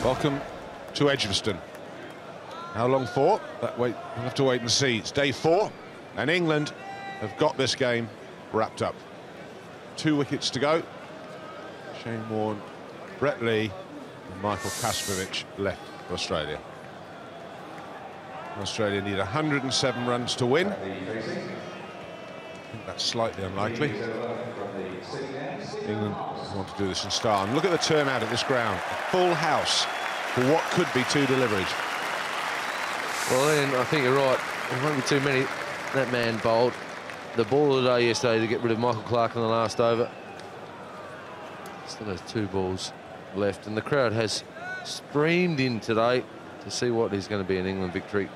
Welcome to Edgbaston. How long for? We'll have to wait and see. It's day 4, and England have got this game wrapped up. 2 wickets to go. Shane Warne, Brett Lee, and Michael Kasperovich left for Australia. Australia need 107 runs to win. I think that's slightly unlikely. England want to do this in style. And look at the turnout at this ground. A full house for what could be 2 deliveries. Well, Ian, I think you're right. There won't be too many. That man bowled the ball of the day yesterday to get rid of Michael Clark in the last over. Still has 2 balls left, and the crowd has streamed in today to see what is going to be an England victory.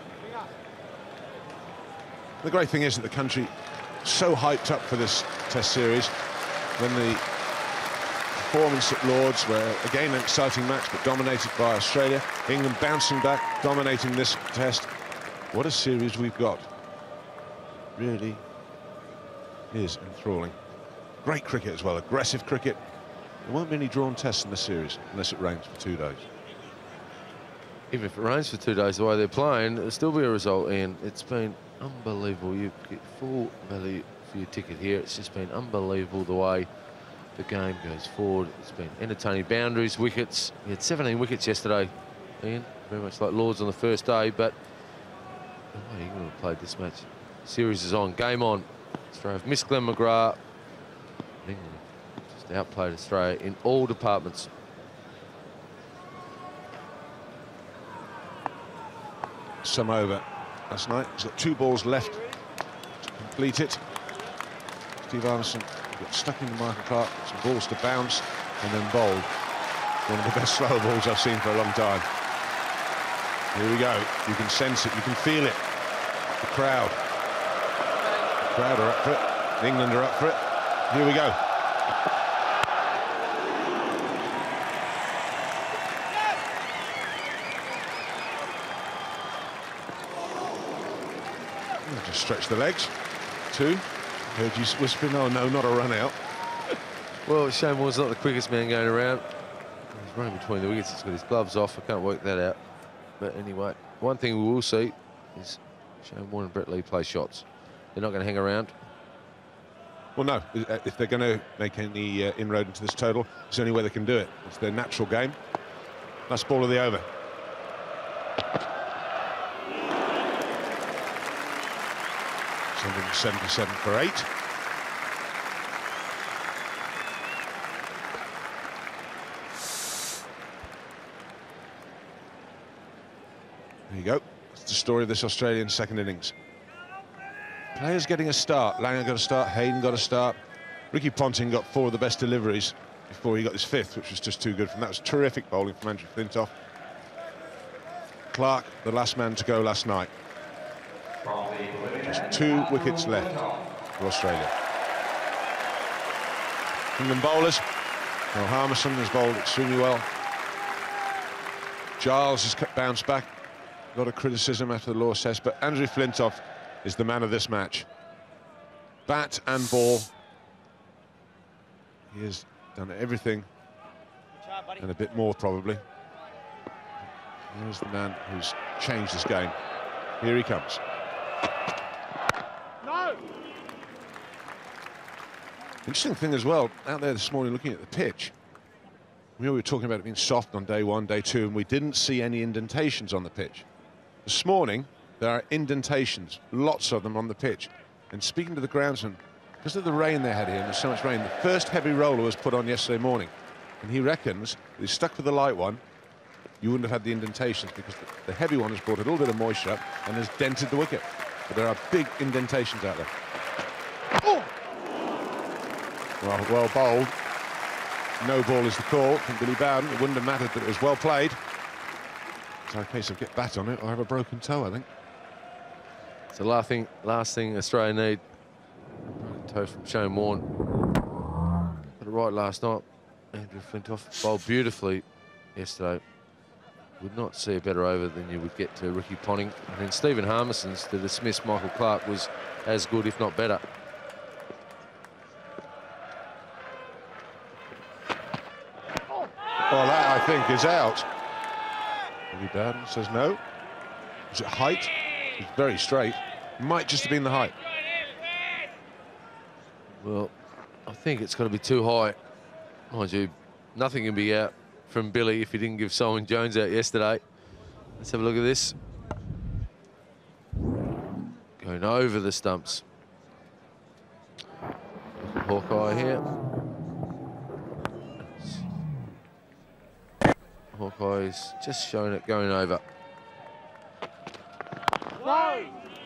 The great thing is that the country so hyped up for this Test series. When the performance at Lords, where again an exciting match but dominated by Australia, England bouncing back, dominating this Test. What a series we've got. Really is enthralling. Great cricket as well, aggressive cricket. There won't be any drawn Tests in the series unless it rains for 2 days. Even if it rains for 2 days the way they're playing, it'll still be a result, Ian. It's been unbelievable. You get full value for your ticket here. It's just been unbelievable the way the game goes forward. It's been entertaining. Boundaries, wickets. We had 17 wickets yesterday, Ian. Very much like Lords on the first day, but the way England have played this match. Series is on. Game on. Australia have missed Glenn McGrath. England just outplayed Australia in all departments. Some over last night. He's got 2 balls left to complete it. Steve Armstrong got stuck into Michael Clark, some balls to bounce, and then bowled. One of the best slower balls I've seen for a long time. Here we go. You can sense it, you can feel it. The crowd. The crowd are up for it. England are up for it. Here we go. Just stretch the legs. 2. Heard you whispering, oh no, not a run out. Well, Shane Warne's not the quickest man going around. He's running between the wickets. He's got his gloves off. I can't work that out. But anyway, one thing we will see is Shane Warne and Brett Lee play shots. They're not going to hang around. Well, no. If they're going to make any inroad into this total, it's the only way they can do it. It's their natural game. Last ball of the over. $177 for 8. There you go. That's the story of this Australian second innings. Players getting a start. Langer got a start, Hayden got a start. Ricky Ponting got 4 of the best deliveries before he got his 5th, which was just too good from that. Was terrific bowling from Andrew Flintoff. Clark, the last man to go last night. Just 2 wickets left for Australia. England bowlers. Well, Harmison has bowled extremely well. Giles has bounced back. A lot of criticism after the Lords Test, but Andrew Flintoff is the man of this match. Bat and ball. He has done everything and a bit more, probably. Here's the man who's changed this game. Here he comes. No! Interesting thing as well, out there this morning looking at the pitch, we were talking about it being soft on day 1, day 2, and we didn't see any indentations on the pitch. This morning, there are indentations, lots of them on the pitch. And speaking to the groundsman, because of the rain they had here, and there's so much rain, the first heavy roller was put on yesterday morning. And he reckons that he's stuck with the light one, you wouldn't have had the indentations, because the heavy one has brought a little bit of moisture up and has dented the wicket. But there are big indentations out there. Oh! Well bowled. No ball is the call from Billy Bowden. It wouldn't have mattered, but it was well played. It's a case of get bat on it or have a broken toe, I think. It's the last thing Australia need. Broken toe from Shane Warne. Got it right last night. Andrew Flintoff bowled beautifully yesterday. Would not see a better over than you would get to Ricky Ponting. And then Stephen Harmison's to dismiss Michael Clark was as good, if not better. Well, that, I think, is out. Billy Bowden says no. Is it height? It's very straight. Might just have been the height. Well, I think it's got to be too high. Mind you, nothing can be out from Billy if he didn't give Simon Jones out yesterday. Let's have a look at this. Going over the stumps. Hawkeye here. Hawkeye's just showing it going over. Whoa.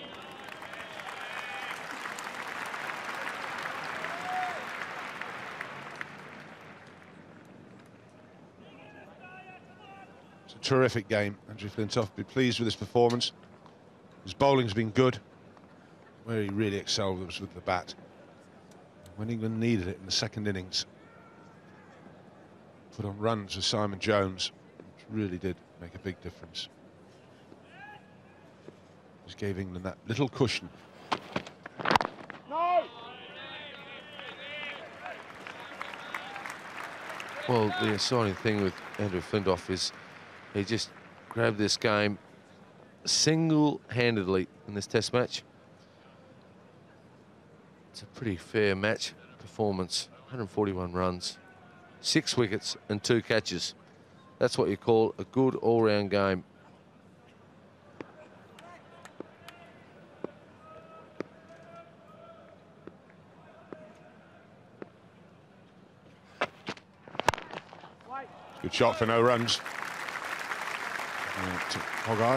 It's a terrific game. Andrew Flintoff will be pleased with his performance. His bowling's been good. Where he really excelled was with the bat. When England needed it in the second innings, put on runs with Simon Jones, which really did make a big difference. Just gave England that little cushion. No. Well, the exciting thing with Andrew Flintoff is he just grabbed this game single-handedly in this Test match. It's a pretty fair match performance. 141 runs, 6 wickets and 2 catches. That's what you call a good all-round game. Good shot for no runs. To Hoggard.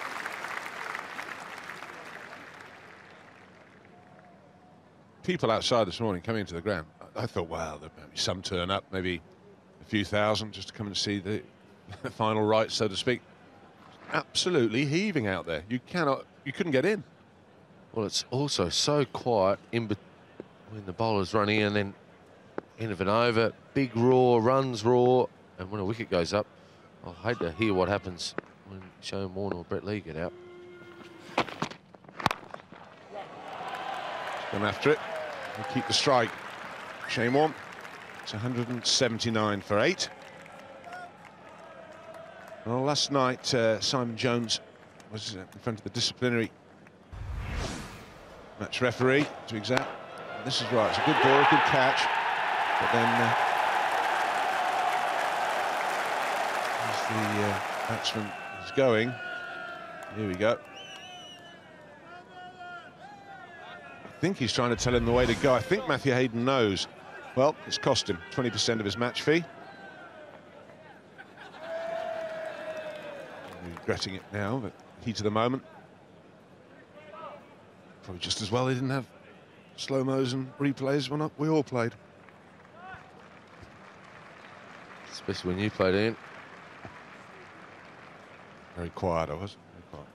People outside this morning coming into the ground, I thought, wow, there might be some turn up, maybe a few thousand just to come and see the final rites, so to speak. Absolutely heaving out there. You couldn't get in. Well, it's also so quiet in when the bowler's running and then end of an over, big roar, runs roar, and when a wicket goes up, I hate to hear what happens when Shane Warne or Brett Lee get out. Gone after it. And keep the strike. Shane Warne. It's 179 for 8. Well, last night, Simon Jones was in front of the disciplinary match referee, to be exact. And this is right. It's a good ball, a good catch. But then as the batsman is going, here we go. I think he's trying to tell him the way to go. I think Matthew Hayden knows. Well, it's cost him 20% of his match fee. Regretting it now, but heat of the moment. Probably just as well they didn't have slow-mos and replays when we all played. Especially when you played in. Very quiet, I was. Very quiet.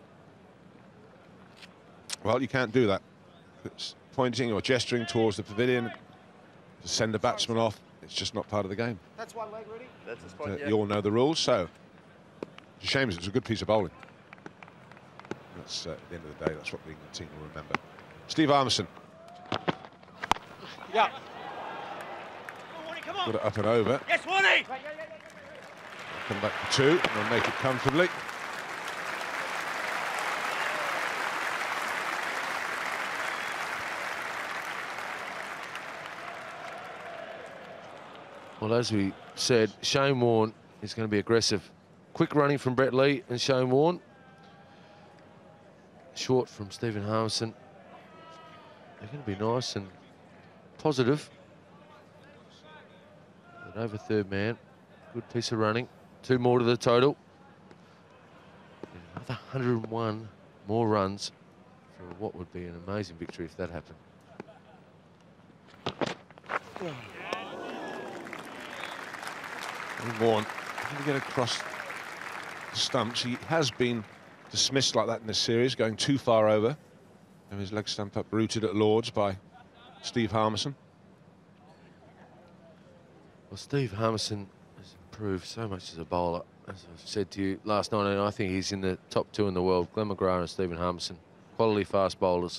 Well, you can't do that. It's pointing or gesturing towards the pavilion to send the batsman off. It's just not part of the game. That's one leg ready. That's a spot. Yeah. You all know the rules, so it's a shame. It was a good piece of bowling. That's at the end of the day. That's what the England team will remember. Steve Armisen. Yeah. Put it up and over. Yes, Warnie. Come back for 2 and they'll make it comfortably. Well, as we said, Shane Warne is going to be aggressive. Quick running from Brett Lee and Shane Warne. Short from Stephen Harmison. They're going to be nice and positive. But over third man, good piece of running. 2 more to the total. And another 101 more runs for what would be an amazing victory if that happened. Warne trying to get across the stumps. He has been dismissed like that in this series, going too far over. And his leg stump uprooted at Lord's by Steve Harmison. Well, Steve Harmison has improved so much as a bowler. As I said to you last night, and I think he's in the top 2 in the world. Glenn McGrath and Stephen Harmison, quality fast bowlers.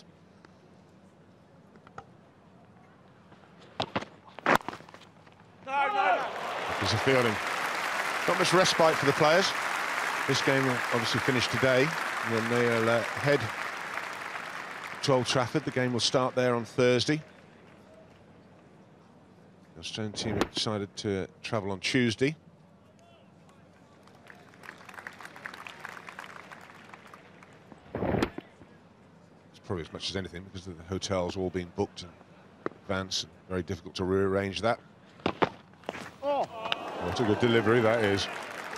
No. There's a fielding. Not much respite for the players. This game will obviously finish today, and then they'll head to Old Trafford. The game will start there on Thursday. The Australian team have decided to travel on Tuesday. It's probably as much as anything because the hotels all being booked in advance, and very difficult to rearrange that. Oh, what a good delivery that is.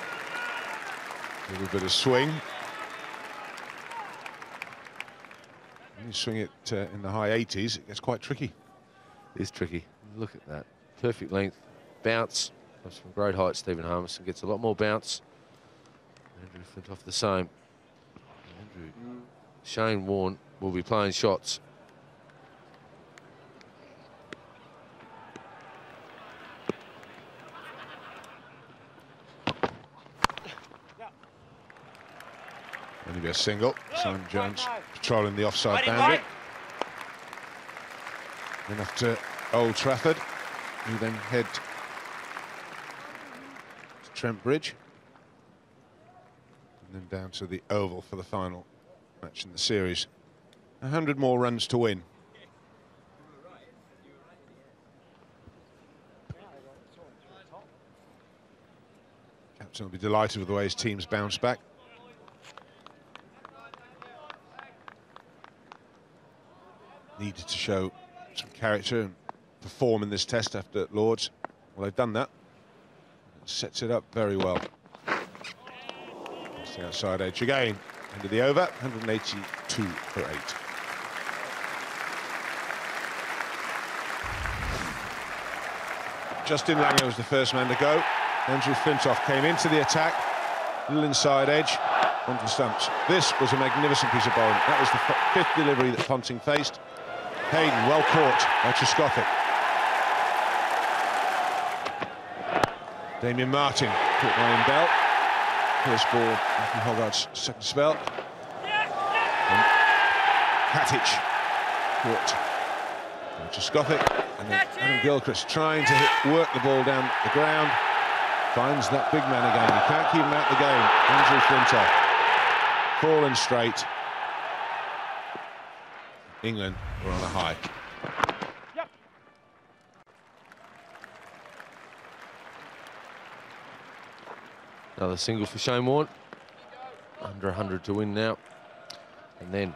A little bit of swing. When you swing it in the high 80s, it gets quite tricky. It is tricky. Look at that. Perfect length. Bounce. Comes from great height. Stephen Harmison gets a lot more bounce. Andrew Flintoff the same. Andrew. Shane Warne will be playing shots. Only be a single. Simon Jones patrolling the offside boundary. Then off to Old Trafford. We then head to Trent Bridge. And then down to the Oval for the final match in the series. 100 more runs to win. Captain will be delighted with the way his team's bounced back. Needed to show some character and perform in this test after Lord's. Well, they've done that. It sets it up very well. It's the outside edge again. End of the over, 182 for 8. Justin Langer was the first man to go. Andrew Flintoff came into the attack. Little inside edge onto the stumps. This was a magnificent piece of bowling. That was the fifth delivery that Ponting faced. Hayden, well caught by Trescothick. Damien Martin caught by Bell. First ball, Matthew Hogarth's second spell. And Katic caught by Trescothick. And then Adam Gilchrist trying to work the ball down the ground. Finds that big man again. You can't keep him out of the game. Andrew Flintoff. Falling straight. England were on a high. Yep. Another single for Shane Warne. Under 100 to win now. And then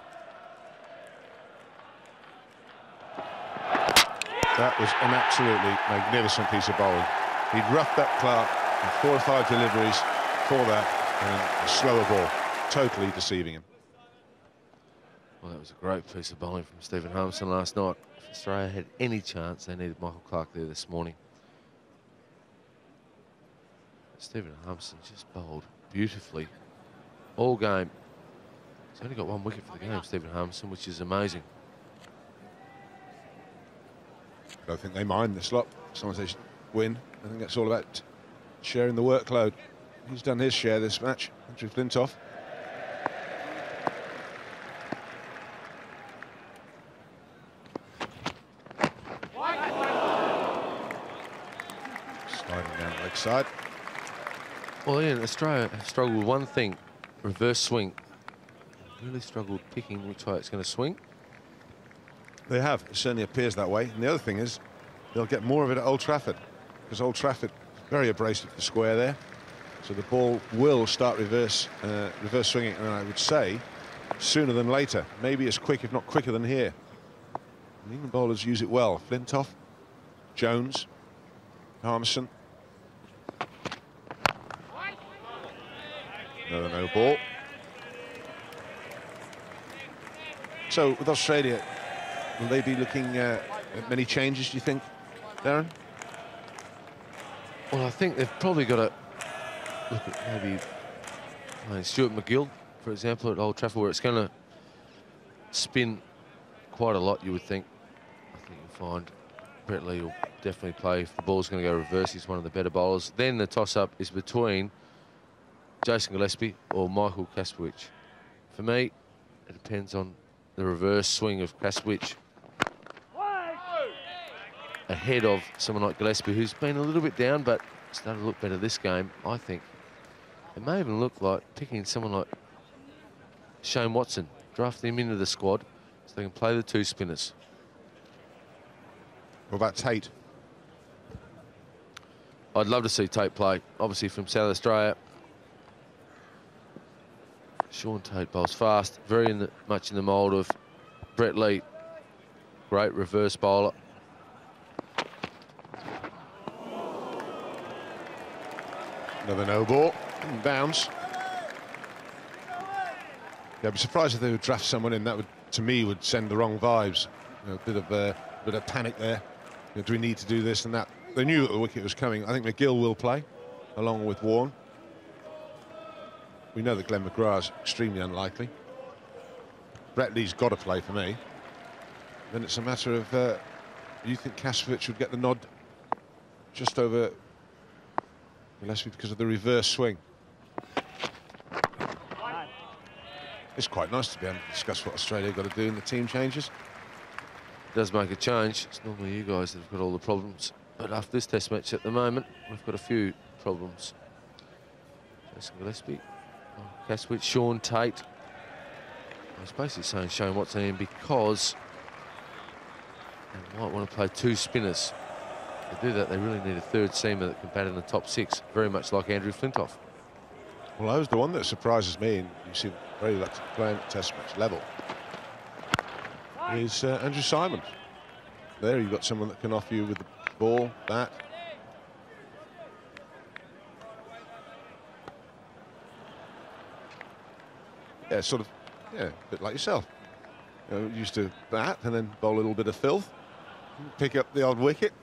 that was an absolutely magnificent piece of bowling. He'd roughed up Clark in 4 or 5 deliveries for that, and a slower ball, totally deceiving him. Well, that was a great piece of bowling from Stephen Harmison last night. If Australia had any chance, they needed Michael Clark there this morning. Stephen Harmison just bowled beautifully all game. He's only got 1 wicket for the game, Stephen Harmison, which is amazing. I don't think they mind this lot. As long as they win, I think that's all about sharing the workload. He's done his share this match, Andrew Flintoff. Sliding down the leg side. Well, Ian, Australia have struggled with one thing, reverse swing. Really struggled picking which way it's going to swing. They have. It certainly appears that way. And the other thing is, they'll get more of it at Old Trafford, because Old Trafford is very abrasive to the square there. So the ball will start reverse swinging, and I would say sooner than later. Maybe as quick, if not quicker than here. The England bowlers use it well. Flintoff, Jones, Harmison. Another no ball. So with Australia, will they be looking at many changes, do you think, Darren? Well, I think they've probably got to look at maybe Stuart McGill, for example, at Old Trafford, where it's going to spin quite a lot, you would think. I think you'll find Brett Lee will definitely play if the ball's going to go reverse. He's one of the better bowlers. Then the toss-up is between Jason Gillespie or Michael Kasprowicz. For me, it depends on the reverse swing of Kasprowicz ahead of someone like Gillespie, who's been a little bit down, but started to look better this game, I think. It may even look like picking someone like Shane Watson, drafting him into the squad so they can play the 2 spinners. What about Tate? I'd love to see Tate play, obviously from South Australia. Sean Tate bowls fast, very much in the mould of Brett Lee. Great reverse bowler. Another no ball. Bounce. Yeah, I'd be surprised if they would draft someone in. That would, to me, would send the wrong vibes. You know, a bit of panic there. You know, do we need to do this and that? They knew that the wicket was coming. I think McGill will play, along with Warne. We know that Glenn McGrath's extremely unlikely. Brett Lee's got to play for me. Then it's a matter of, do you think Kasvich would get the nod just over Gillespie because of the reverse swing? It's quite nice to be able to discuss what Australia got to do in the team changes. It does make a change. It's normally you guys that have got all the problems. But after this test match at the moment, we've got a few problems. Jason Gillespie, Kasvich, Sean Tate. I was basically saying Shane Watson in because they might want to play 2 spinners. To do that, they really need a 3rd seamer that can bat in the top 6, very much like Andrew Flintoff. Well, that was the one that surprises me, and you seem very reluctant to play at test match level, is Andrew Simons. There you've got someone that can offer you with the ball, bat. Yeah, sort of, yeah, a bit like yourself. You know, used to bat and then bowl a little bit of filth, pick up the odd wicket.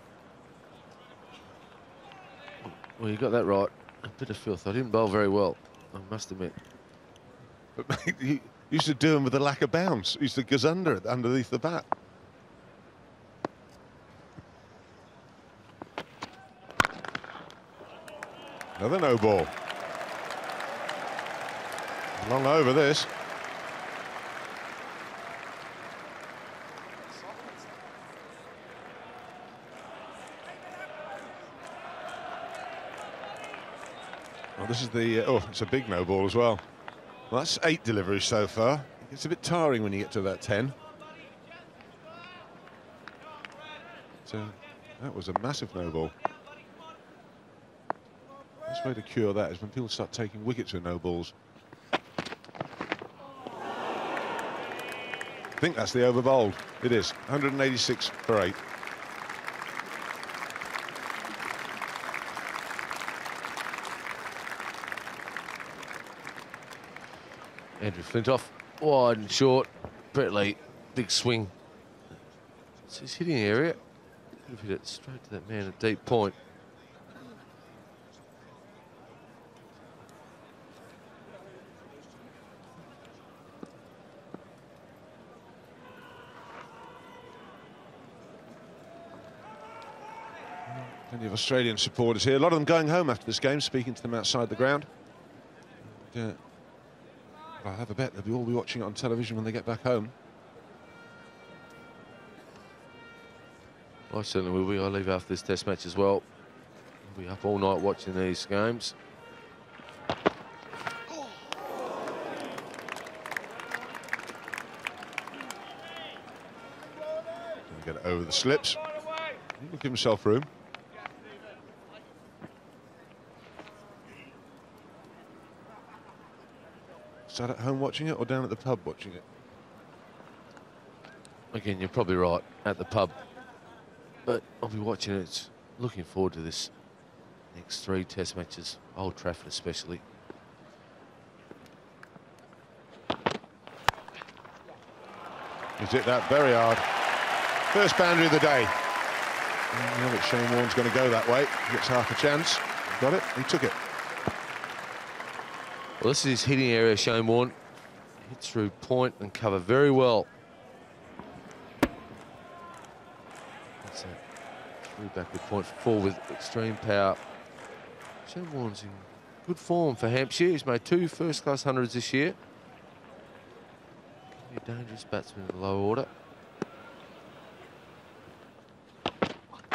Well, you got that right. A bit of filth. I didn't bowl very well, I must admit. But mate, you used to do them with a lack of bounce. You used to gazunder it underneath the bat. Another no ball. Long over this. Well, this is the, oh, it's a big no ball as well. Well, that's 8 deliveries so far. It's a bit tiring when you get to that 10. So that was a massive no ball. Best way to cure that is when people start taking wickets with no balls. I think that's the over bowled. It is 186 for 8. Andrew Flintoff, wide and short. Brett Lee, big swing. It's his hitting area. Could have hit it straight to that man at deep point. Plenty of Australian supporters here. A lot of them going home after this game, speaking to them outside the ground. And, I have a bet they'll all be watching it on television when they get back home. I certainly will be. I leave after this test match as well. I'll be up all night watching these games. Get it over the slips. He'll give himself room. Sat at home watching it or down at the pub watching it? Again, you're probably right, at the pub. But I'll be watching it. Looking forward to this next 3 test matches, Old Trafford especially. He's hit that very hard. First boundary of the day. I know that Shane Warne's going to go that way. He gets half a chance. He got it. He took it. Well, this is his hitting area, Shane Warne. Hits through point and cover very well. That's a through backward point four with extreme power. Shane Warne's in good form for Hampshire. He's made 2 first-class hundreds this year. Can be a dangerous batsman in the low order.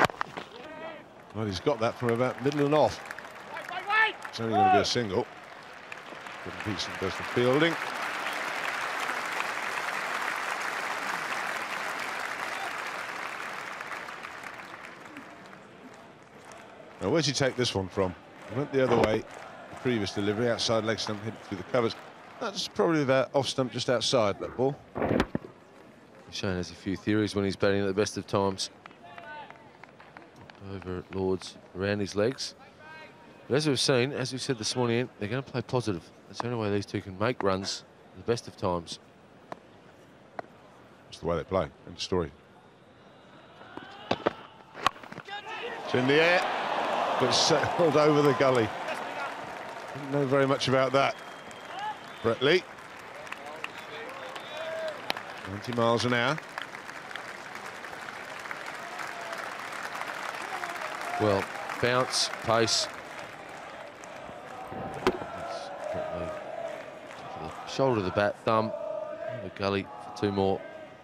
Well, he's got that from about middle and off. It's only going to be a single. Peterson does the fielding. Now, where'd you take this one from? He went the other way. The previous delivery, outside leg stump, hit through the covers. That's probably about off stump, just outside that ball. Shane has a few theories when he's batting at the best of times. Over at Lord's, around his legs. But as we've seen, as we said this morning, they're going to play positive. That's the only way these two can make runs at the best of times. That's the way they play. End of story. It's in the air, but settled over the gully. Didn't know very much about that. Brett Lee. 90 miles an hour. Well, bounce, pace. Shoulder of the bat, thumb, the gully for 2 more.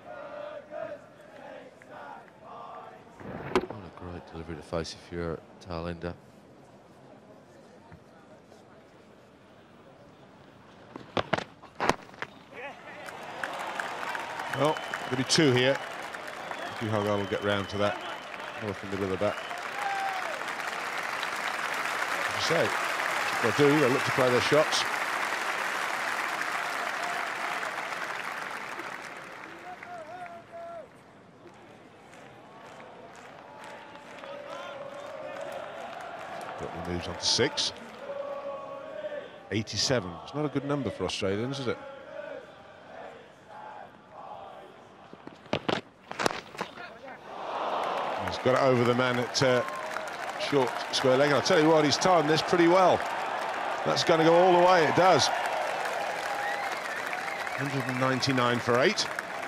What a great delivery to face if you're a tail ender. Well, there'll be 2 here. See how they'll get round to that. Off in the middle of the bat. As I say, what they'll do, they'll look to play their shots. Moves on to 6. 87. It's not a good number for Australians, is it? He's got it over the man at short square leg. And I'll tell you what, he's timed this pretty well. That's going to go all the way, it does. 199 for 8.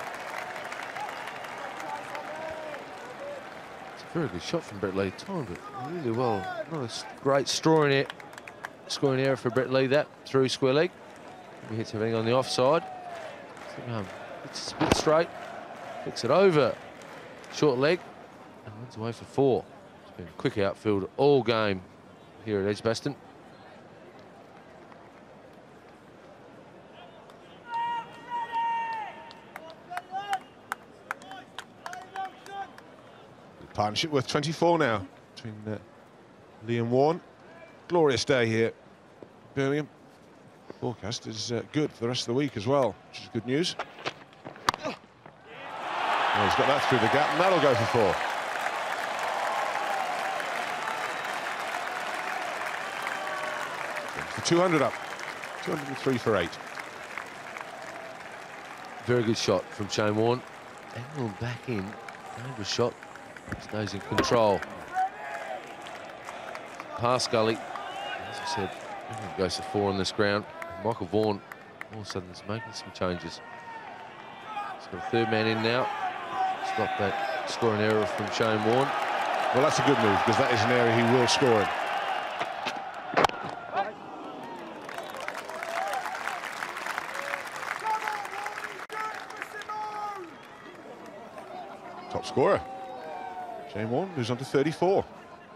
Very good shot from Brett Lee. Timed it really well. Not a great scoring error for Brett Lee. That through square leg. He hits everything on the offside. It's a bit straight. Flicks it over. Short leg. And runs away for 4. It's been a quick outfield all game here at Edgbaston. Partnership worth 24 now between Lee and Warne. Glorious day here at Birmingham. Forecast is good for the rest of the week as well, which is good news. Well, he's got that through the gap, and that'll go for 4. For 200 up, 203 for 8. Very good shot from Shane Warne. Angled back in, dangerous shot. Stays in control. Past gully. As I said, everyone goes to 4 on this ground. Michael Vaughan all of a sudden is making some changes. He's got a 3rd man in now. Stop that scoring error from Shane Warne. Well, that's a good move, because that is an area he will score in. Top scorer. Shane Warne moves on to 34.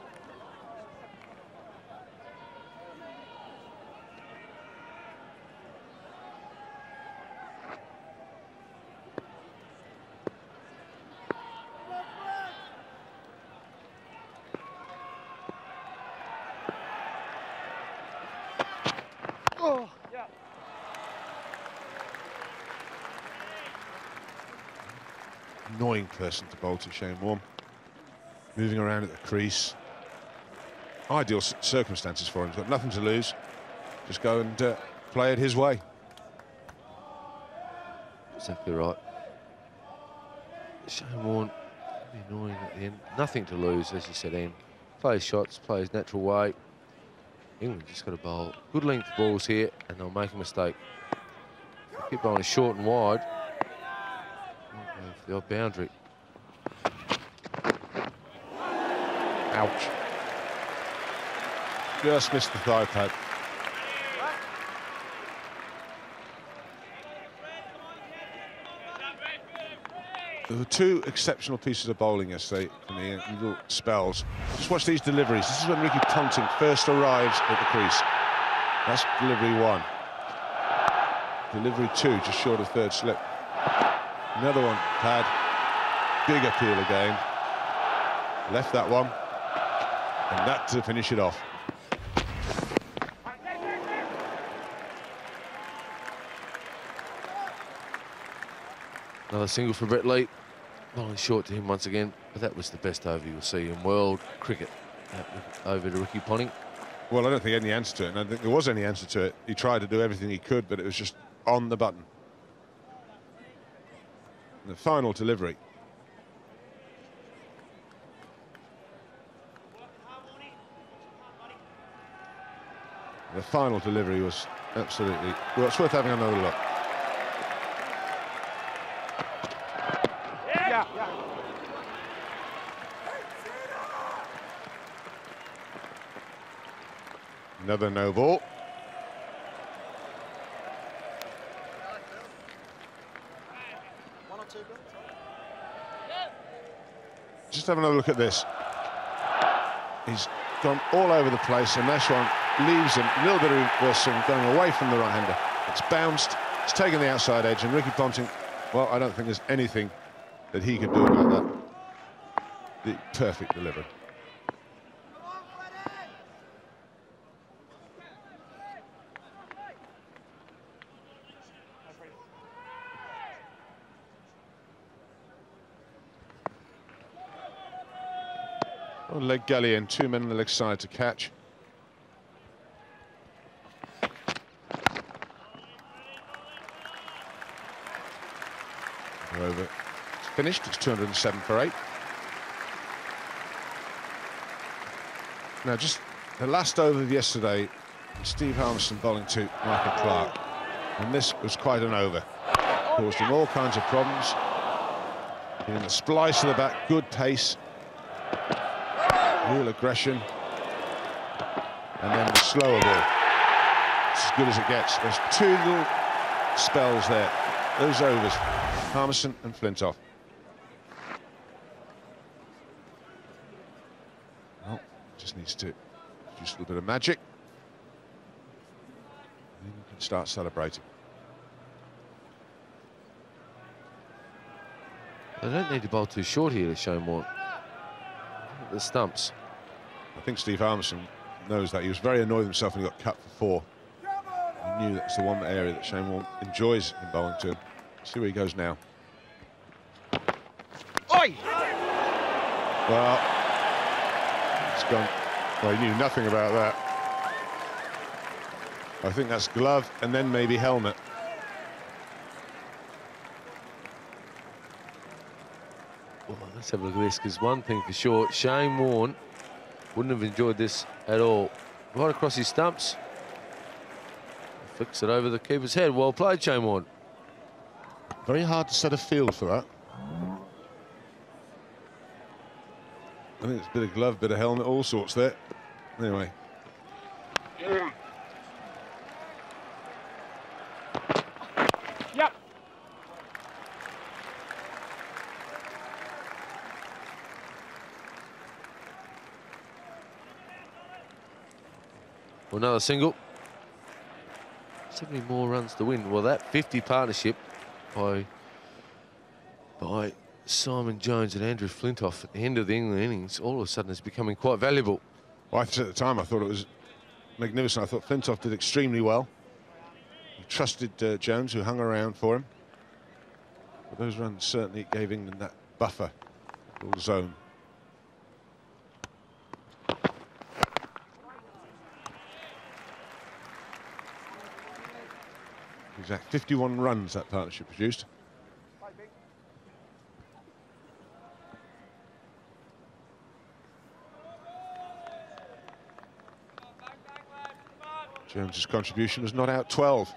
Oh, yeah. Annoying person to bowl to, Shane Warne. Moving around at the crease. Ideal circumstances for him. He's got nothing to lose. Just go and play it his way. Exactly right. Shane Warne, annoying at the end. Nothing to lose, as you said, Ian. Play his shots, play his natural way. England just got to bowl good length balls here, and they'll make a mistake. They keep bowling short and wide. For the odd boundary. Ouch. Just missed the thigh pad. There were 2 exceptional pieces of bowling yesterday for me in little spells. Just watch these deliveries. This is when Ricky Ponting first arrives at the crease. That's delivery 1. Delivery 2, just short of third slip. Another one, pad. Big appeal again. Left that one. And that to finish it off. Another single for Brett Lee. Bowling short to him once again, but that was the best over you'll see in world cricket. Over to Ricky Ponting. Well, I don't think any answer to it, and I don't think there was any answer to it. He tried to do everything he could, but it was just on the button. And the final delivery. The final delivery was absolutely... Well, it's worth having another look. Another no ball. Just have another look at this. He's gone all over the place, and this one leaves him a little bit of reverse swing going away from the right-hander. It's bounced, it's taken the outside edge, and Ricky Ponting, well, I don't think there's anything that he could do about that. The perfect delivery. Leg gully and 2 men on the leg side to catch. Over. It's finished. It's 207 for 8. Now, just the last over of yesterday, Steve Harmison bowling to Michael Clarke, and this was quite an over. Caused him all kinds of problems. In the splice to the back, good pace. Real aggression, and then the slower ball. It's as good as it gets. There's 2 little spells there. Those overs, Harmison and Flintoff. Well, just needs to produce a little bit of magic. And then you can start celebrating. They don't need to bowl too short here to show more. The stumps. I think Steve Harmison knows that. He was very annoyed with himself when he got cut for 4. He knew that's the one area that Shane Warne enjoys in bowling to. See where he goes now. Oi! Well, it's gone. Well, he knew nothing about that. I think that's glove and then maybe helmet. Well, let's have a look at this, because one thing for sure, Shane Warne wouldn't have enjoyed this at all. Right across his stumps. Flicks it over the keeper's head. Well played, Shane Warne. Very hard to set a field for that. I think it's a bit of glove, bit of helmet, all sorts there. Anyway. Yep. Well, another single. 70 more runs to win. Well, that 50 partnership by Simon Jones and Andrew Flintoff at the end of the England innings all of a sudden is becoming quite valuable. Well, at the time I thought it was magnificent. I thought Flintoff did extremely well. He trusted Jones, who hung around for him. But those runs certainly gave England that buffer, little zone. Exact 51 runs that partnership produced. Jones's contribution was not out 12.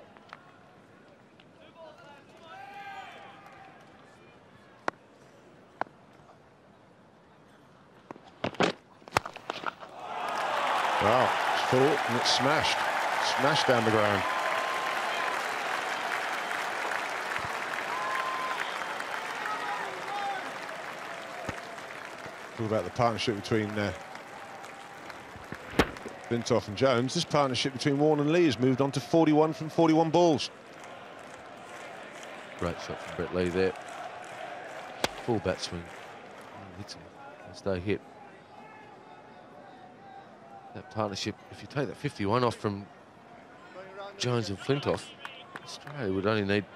Wow, it's full and it's smashed. Smashed down the ground. Talk about the partnership between Flintoff and Jones. This partnership between Warne and Lee has moved on to 41 from 41 balls. Great shot from Brett Lee there. Full bat swing. Hits him. Stay hit. That partnership, if you take that 51 off from Jones and Flintoff, Australia would only need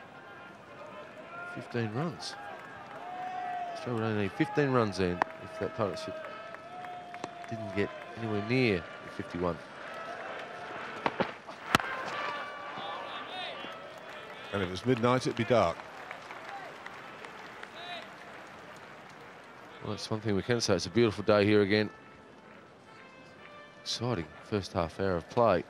15 runs. Australia would only need 15 runs in if that partnership didn't get anywhere near the 51. And if it was midnight, it'd be dark. Well, that's one thing we can say. It's a beautiful day here again. Exciting first half hour of play.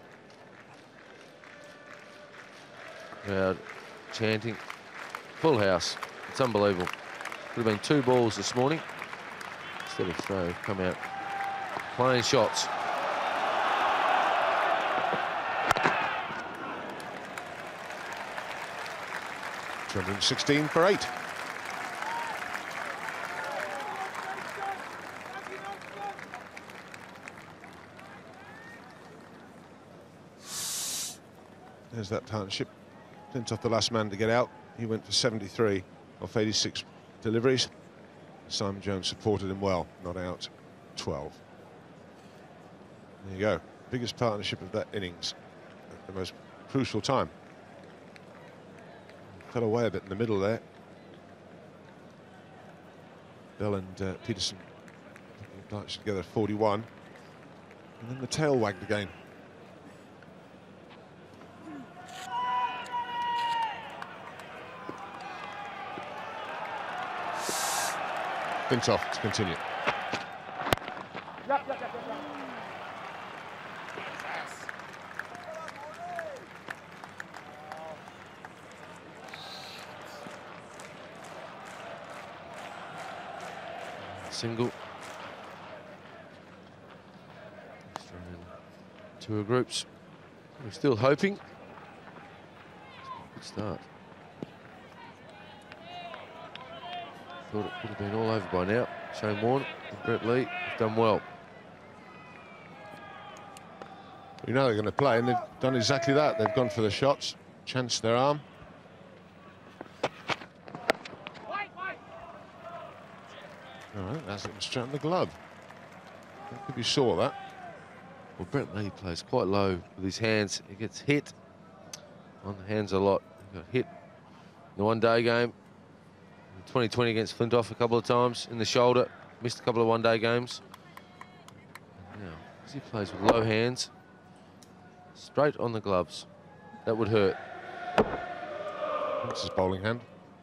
Crowd chanting. Full house. It's unbelievable. Could have been 2 balls this morning. Instead of Australia come out playing shots. $216 for 8. There's that partnership. Flintoff, the last man to get out. He went for 73 off 86 deliveries. Simon Jones supported him well, not out 12. There you go. Biggest partnership of that innings at the most crucial time. Fell away a bit in the middle there. Bell and Peterson putting together 41. And then the tail wagged again. Flintoff to continue. Yep. Single. Tour groups. We're still hoping. Good start. Thought it could have been all over by now. Shane Warne and Brett Lee have done well. We know they're going to play, and they've done exactly that. They've gone for the shots, chanced their arm. All right, that's it, straight on the glove. I think you saw that. Well, Brett Lee plays quite low with his hands. He gets hit on the hands a lot. He got hit in the one-day game. 2020 against Flintoff a couple of times in the shoulder. Missed a couple of one-day games. And now, as he plays with low hands, straight on the gloves. That would hurt. That's his bowling hand.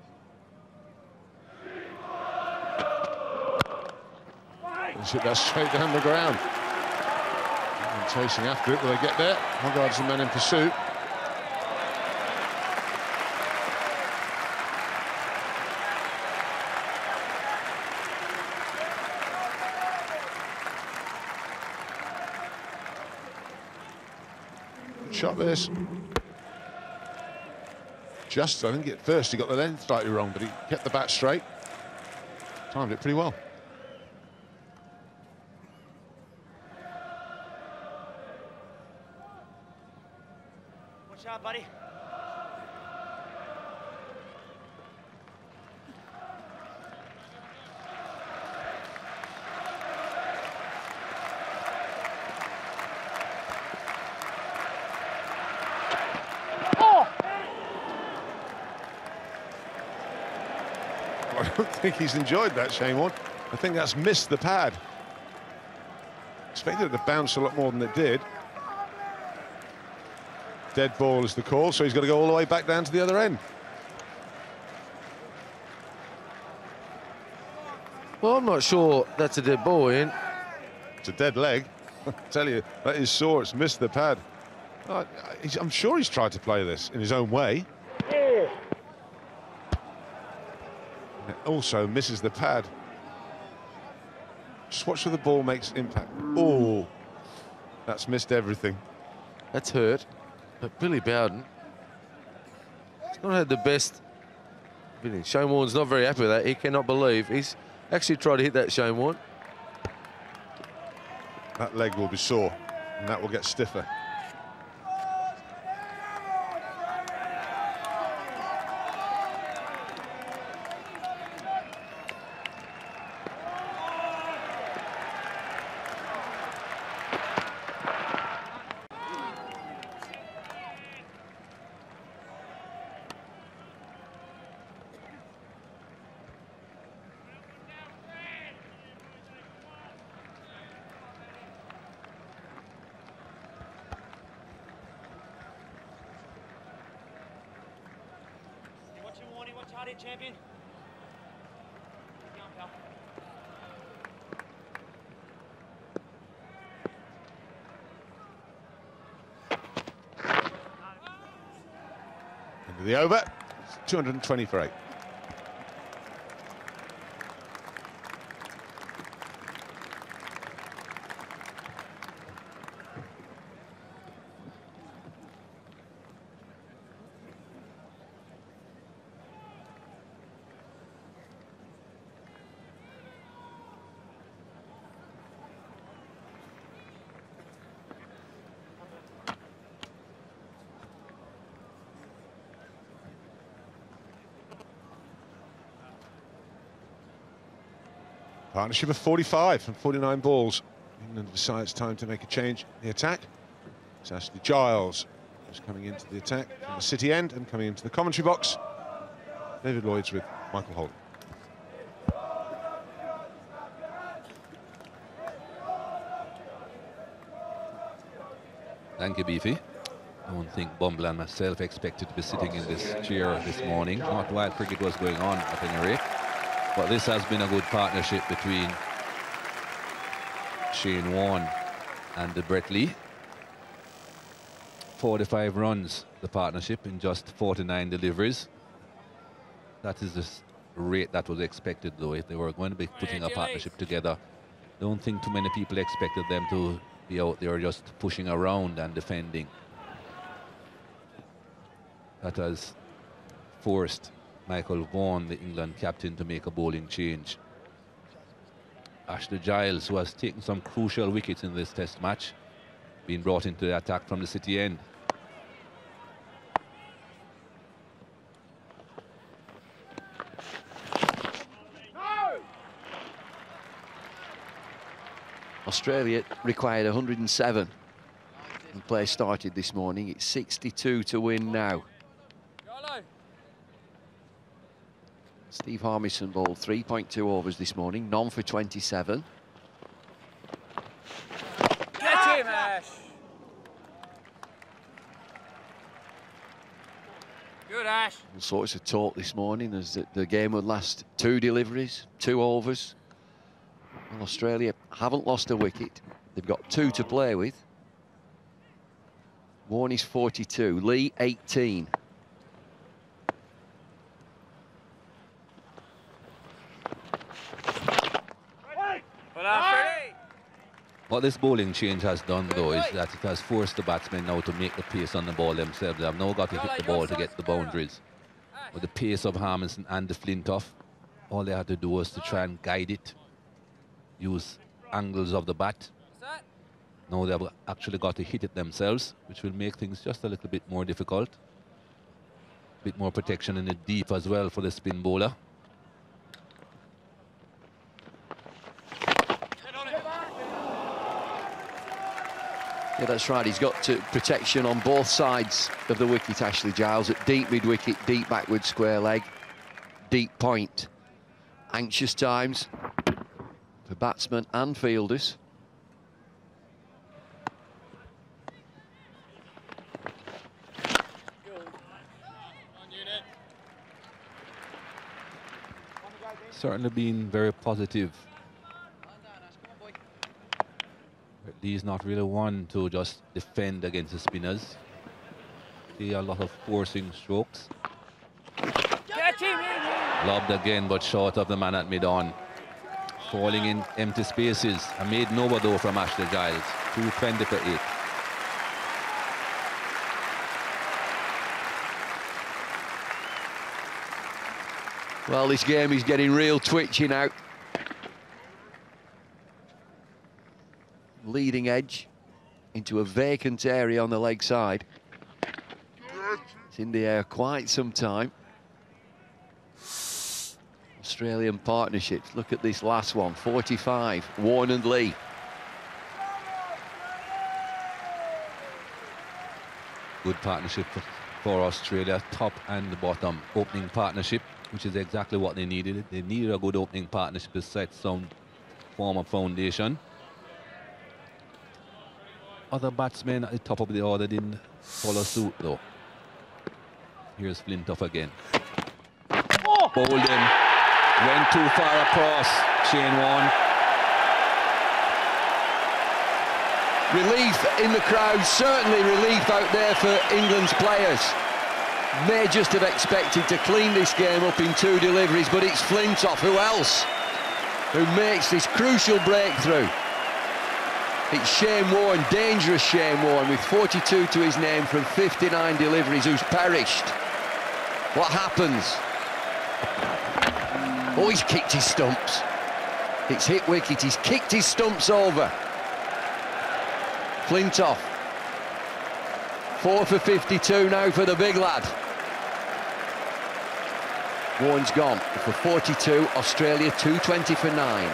He's hit that straight down the ground. And chasing after it. Will they get there? Hogarth's the man in pursuit. Shot this. Just, I think at first he got the length slightly wrong, but he kept the bat straight. Timed it pretty well. One shot, buddy. I don't think he's enjoyed that, Shane Warne. I think that's missed the pad. Expected it to bounce a lot more than it did. Dead ball is the call, so he's got to go all the way back down to the other end. Well, I'm not sure that's a dead ball, Ian. It's a dead leg. I tell you, that is sore. It's missed the pad. I'm sure he's tried to play this in his own way. And it also misses the pad. Just watch where the ball makes impact. Oh, that's missed everything. That's hurt. But Billy Bowden, he's not had the best hitting. Shane Warne's not very happy with that. He cannot believe he's actually tried to hit that, Shane Warne. That leg will be sore, and that will get stiffer. Shot in, champion. Keep on, pal. Into the over. 220 for 8. Partnership of 45 from 49 balls. England decides time to make a change in the attack. It's Ashley Giles who's coming into the attack from the City end and coming into the commentary box. David Lloyd's with Michael Holden. Thank you, Beefy. I don't think Bumble and myself expected to be sitting in this chair this morning, not while cricket was going on at any rate. But this has been a good partnership between Shane Warne and Brett Lee. 45 runs, the partnership, in just 49 deliveries. That is the rate that was expected, though, if they were going to be putting a partnership together. Don't think too many people expected them to be out there just pushing around and defending. That has forced Michael Vaughan, the England captain, to make a bowling change. Ashley Giles, who has taken some crucial wickets in this test match, being brought into the attack from the City end. Australia required 107 and play started this morning. It's 62 to win now. Steve Harmison bowled 3.2 overs this morning, none for 27. Get him, Ash! Good, Ash. All sorts of talk this morning as the game would last 2 deliveries, 2 overs. Well, Australia haven't lost a wicket. They've got 2 to play with. Warne is 42, Lee 18. What this bowling change has done, though, is that it has forced the batsmen now to make the pace on the ball themselves. They have now got to hit the ball to get the boundaries. With the pace of Harmison and the Flintoff, all they had to do was to try and guide it, use angles of the bat. Now they've actually got to hit it themselves, which will make things just a little bit more difficult. A bit more protection in the deep as well for the spin bowler. Yeah, that's right. He's got protection on both sides of the wicket, Ashley Giles, at deep mid-wicket, deep backward square leg, deep point. Anxious times for batsmen and fielders. Certainly been very positive. He's not really one to just defend against the spinners. See a lot of forcing strokes. Lobbed again, but short of the man at mid-on. Falling in empty spaces. A made no though from Ashley Giles. 220 for 8. Well, this game is getting real twitchy now. Leading edge into a vacant area on the leg side. It's in the air quite some time. Australian partnerships. Look at this last one, 45, Warne and Lee. Good partnership for Australia, top and the bottom. Opening partnership, which is exactly what they needed. They needed a good opening partnership to set some form of foundation. Other batsmen at the top of the order didn't follow suit, though. Here's Flintoff again. bowled him, went too far across. Shane Warne. Relief in the crowd, certainly relief out there for England's players. May just have expected to clean this game up in 2 deliveries, but it's Flintoff, who else, who makes this crucial breakthrough. It's Shane Warne, dangerous Shane Warne, with 42 to his name from 59 deliveries, who's perished. What happens? Oh, he's kicked his stumps. It's hit wicket, he's kicked his stumps over. Flintoff, 4 for 52 now for the big lad. Warne's gone for 42, Australia 220 for 9.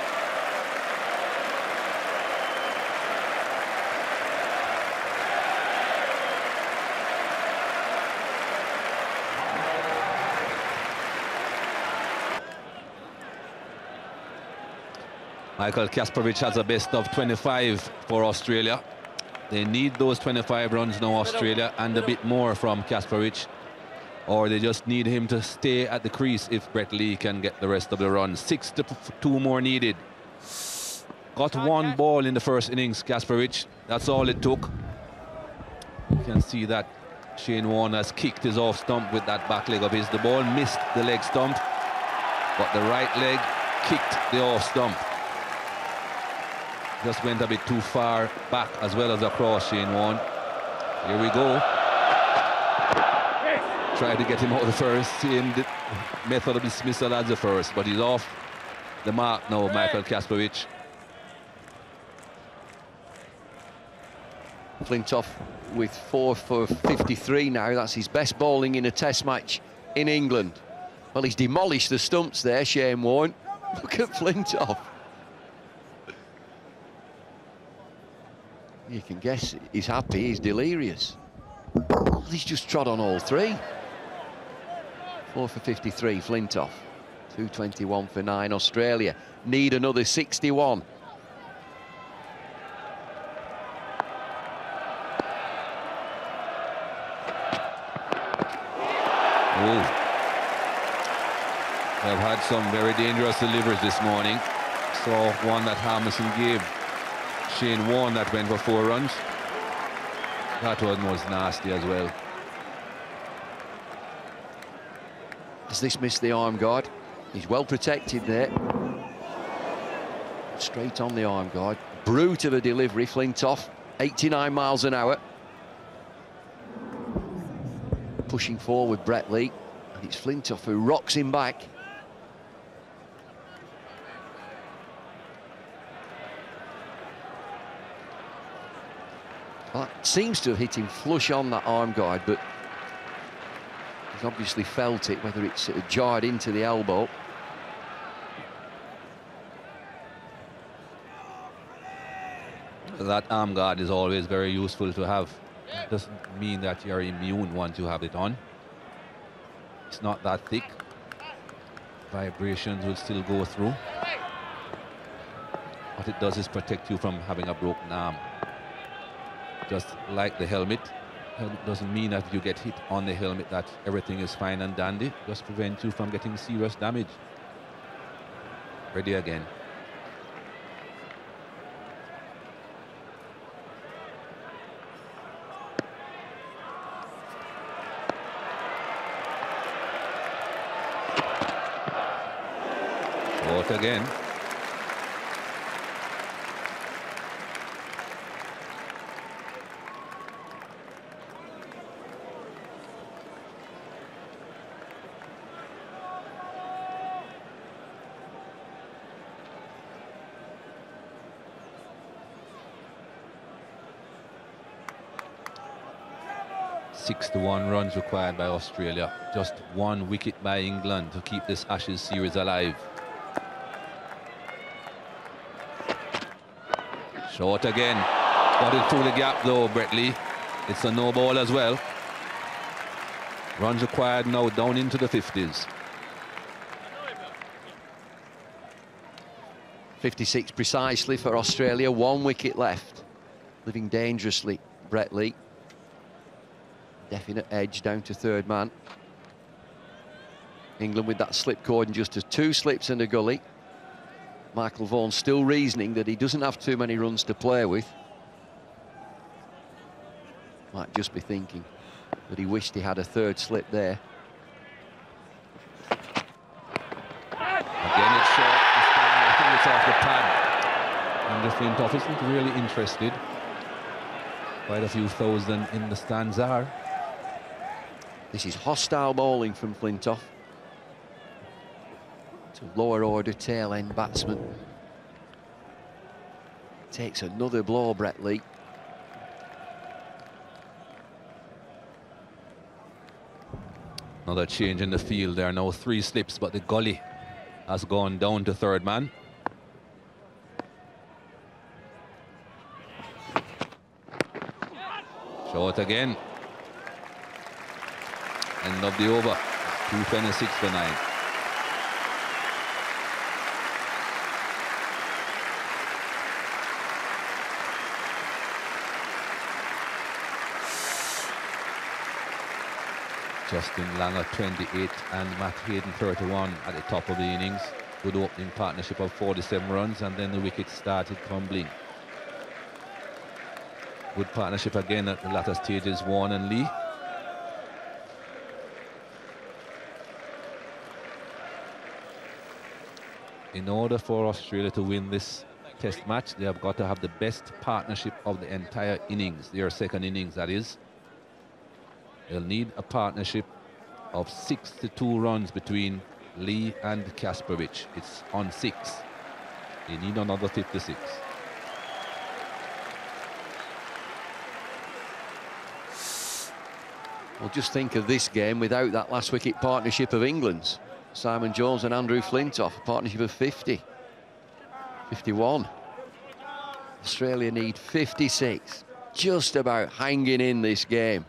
Michael Kasparich has a best of 25 for Australia. They need those 25 runs now, Australia, and a bit more from Kasparich. Or they just need him to stay at the crease if Brett Lee can get the rest of the runs. 6 to 2 more needed. Got 1 ball in the first innings, Kasparich. That's all it took. You can see that Shane Warne has kicked his off stump with that back leg of his. The ball missed the leg stump, but the right leg kicked the off stump. Just went a bit too far back as well as across, Shane Warne. Here we go. Tried to get him out of the first, seeing the method of dismissal as the first, but he's off the mark now, Michael Kasparich. Flintoff with 4 for 53 now. That's his best bowling in a test match in England. Well, he's demolished the stumps there, Shane Warne. Look at Flintoff. You can guess he's happy, he's delirious. Well, he's just trod on all 3. 4 for 53, Flintoff. 221 for 9, Australia. Need another 61. Oh. They've had some very dangerous deliveries this morning. Saw one that Harmison gave Shane Warne that went for 4 runs. That one was nasty as well. Has this missed the arm guard? He's well protected there. Straight on the arm guard. Brute of a delivery, Flintoff. 89 miles an hour. Pushing forward, Brett Lee. And it's Flintoff who rocks him back. Well, that seems to have hit him flush on that arm guard, but he's obviously felt it, whether it's jarred into the elbow. That arm guard is always very useful to have. It doesn't mean that you're immune once you have it on. It's not that thick. Vibrations will still go through. What it does is protect you from having a broken arm. Just like the helmet. Helmet doesn't mean that if you get hit on the helmet that everything is fine and dandy. Just prevent you from getting serious damage. Ready again. Short again. Six to 1 runs required by Australia. Just 1 wicket by England to keep this Ashes series alive. Short again. Got it through the gap though, Brett Lee. It's a no ball as well. Runs required now down into the 50s. 56 precisely for Australia. 1 wicket left. Living dangerously, Brett Lee. Definite edge down to 3rd man. England with that slip cordon just as 2 slips and a gully. Michael Vaughan still reasoning that he doesn't have too many runs to play with. Might just be thinking that he wished he had a 3rd slip there. Again, it's short. I think it's off the pad. Andrew Flintoff isn't really interested. Quite a few thousand in the stands are. This is hostile bowling from Flintoff. To lower order tail end batsman. Takes another blow, Brett Lee. Another change in the field. There are now 3 slips, but the gully has gone down to 3rd man. Short again. End of the over. 2:26 for 9. Justin Langer 28 and Matt Hayden 31 at the top of the innings. Good opening partnership of 47 runs, and then the wickets started tumbling. Good partnership again at the latter stages, Vaughan and Lee. In order for Australia to win this test match, they have got to have the best partnership of the entire innings, their 2nd innings, that is. They'll need a partnership of 62 runs between Lee and Kasperich. It's on 6. They need another 56. Well, just think of this game without that last wicket partnership of England's. Simon Jones and Andrew Flintoff, a partnership of 50. 51. Australia need 56. Just about hanging in this game.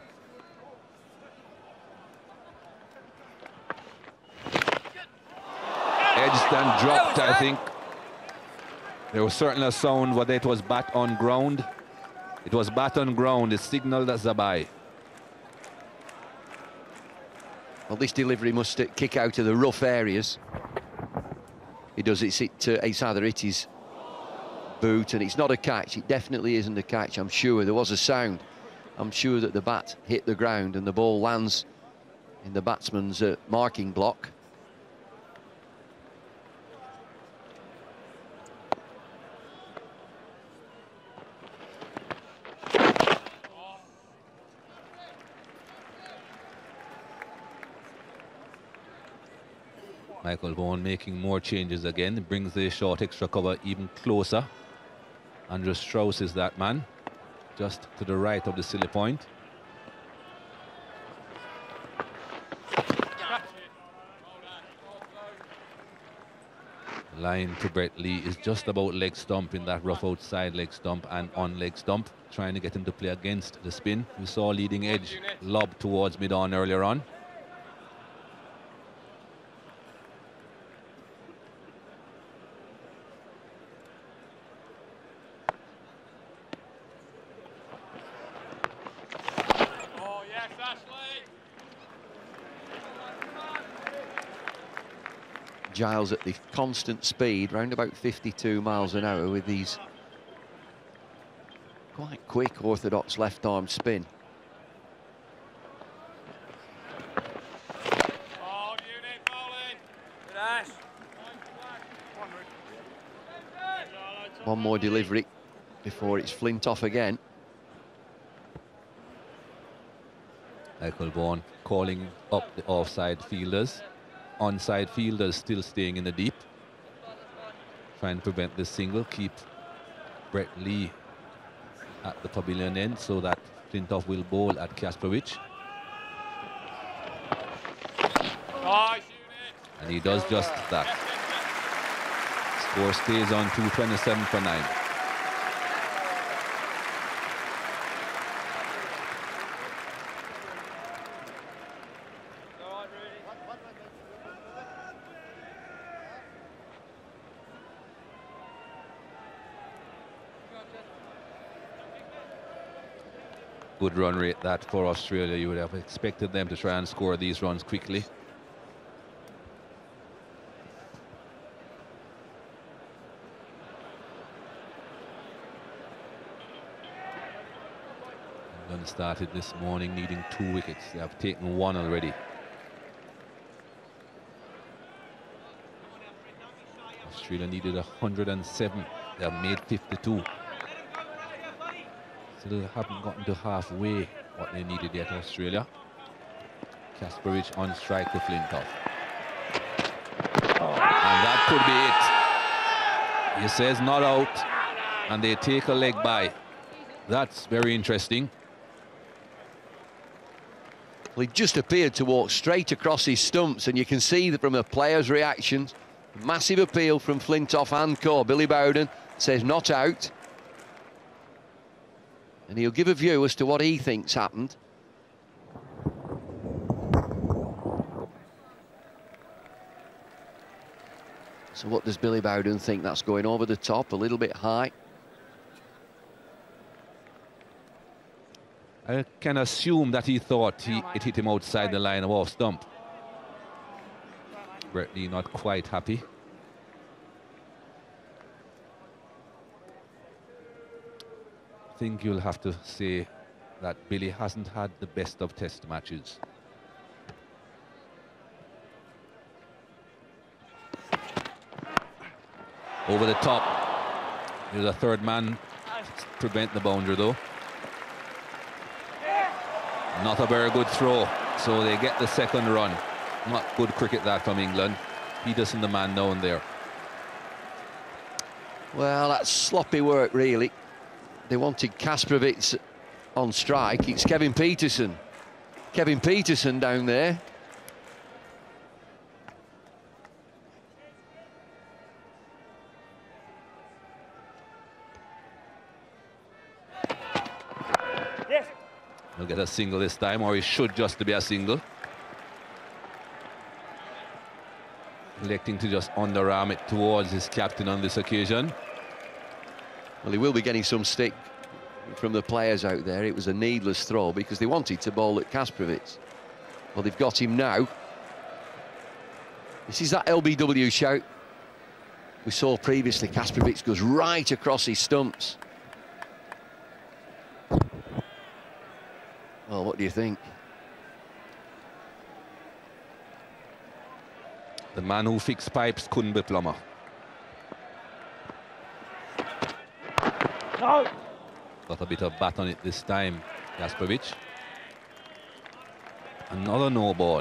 Edgbaston dropped, I think. There was certainly a sound, whether it was bat on ground. It was bat on ground. It signaled as a bye. Well, this delivery must kick out of the rough areas. He does. It's either hit his boot, and it's not a catch. It definitely isn't a catch, I'm sure. There was a sound. I'm sure that the bat hit the ground and the ball lands in the batsman's marking block. Michael Vaughan making more changes again. It brings the short extra cover even closer. Andrew Strauss is that man, just to the right of the silly point. Line to Brett Lee is just about leg stump in that rough outside leg stump and on leg stump, trying to get him to play against the spin. We saw leading edge lob towards mid-on earlier on. Giles at the constant speed, round about 52 miles an hour, with these quite quick orthodox left-arm spin. One more delivery before it's Flintoff again. Michael Vaughan calling up the offside fielders. Onside fielders still staying in the deep. Trying to prevent the single, keep Brett Lee at the pavilion end so that Flintoff will bowl at Kasperich. And he does just that. Score stays on 2:27 for 9. Good run rate that for Australia. You would have expected them to try and score these runs quickly. started this morning needing 2 wickets. They have taken 1 already. Australia needed 107. They have made 52. Still haven't gotten to halfway what they needed yet, Australia. Kasparov on strike to Flintoff. And that could be it. He says not out, and they take a leg by. That's very interesting. Well, he just appeared to walk straight across his stumps, and you can see that from the players' reactions. Massive appeal from Flintoff and co. Billy Bowden says not out. And he'll give a view as to what he thinks happened. So what does Billy Bowden think? That's going over the top, a little bit high. I can assume that he thought it hit him outside the line of off stump. Brett Lee not quite happy. I think you'll have to say that Billy hasn't had the best of test matches. Over the top. There's a third man to prevent the boundary though. Not a very good throw, so they get the second run. Not good cricket that from England. Peterson the man down there. Well, that's sloppy work really. They wanted Kasparov on strike. It's Kevin Peterson. Kevin Peterson down there. Yes. He'll get a single this time, or he should just be a single. Electing to just underarm it towards his captain on this occasion. Well, he will be getting some stick from the players out there. It was a needless throw because they wanted to bowl at Kasparov. Well, they've got him now. This is that LBW shout we saw previously. Kasparov goes right across his stumps. Well, what do you think? The man who fixed pipes couldn't be plumber. No. Got a bit of bat on it this time, Kasparov. Another no ball.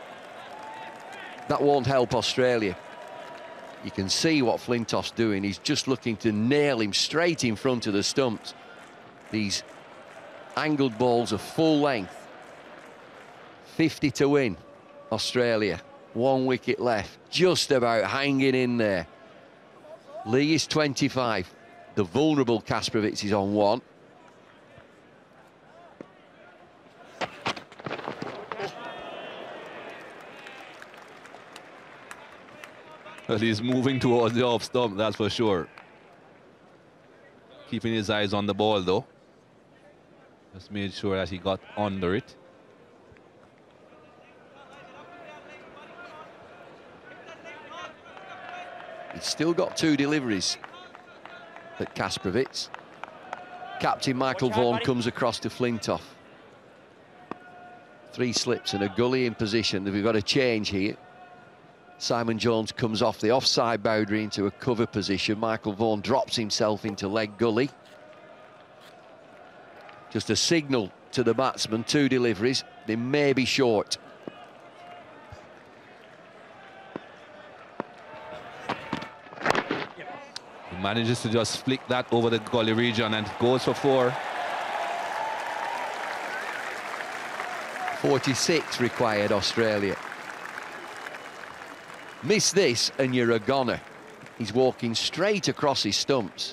That won't help Australia. You can see what Flintoff's doing. He's just looking to nail him straight in front of the stumps. These angled balls are full length. 50 to win, Australia. 1 wicket left, just about hanging in there. Lee is 25. The vulnerable Kasparov is on 1. Well, he's moving towards the off stump, that's for sure. Keeping his eyes on the ball, though. Just made sure that he got under it. He's still got 2 deliveries at Kasparov. Captain Michael Vaughan comes across to Flintoff. 3 slips and a gully in position. We've got a change here. Simon Jones comes off the offside boundary into a cover position. Michael Vaughan drops himself into leg gully. Just a signal to the batsman, 2 deliveries. They may be short. He manages to just flick that over the gully region and goes for 4. 46 required, Australia. Miss this and you're a goner. He's walking straight across his stumps.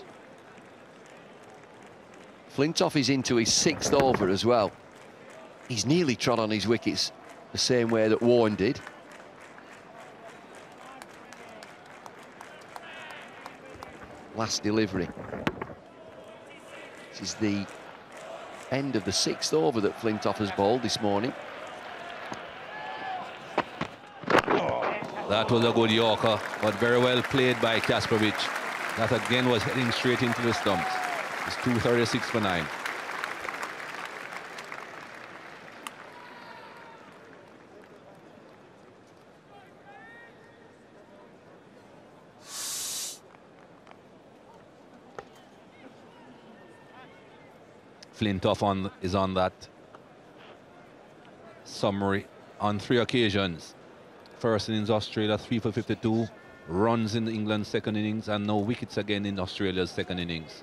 Flintoff is into his 6th over as well. He's nearly trod on his wickets the same way that Warren did. Last delivery. This is the end of the 6th over that Flintoff has bowled this morning. That was a good Yorker, but very well played by Kasparov. That again was heading straight into the stumps. It's 236 for 9. Flintoff is on that summary on 3 occasions. First innings Australia 3 for 52, runs in England's second innings, and no wickets again in Australia's second innings.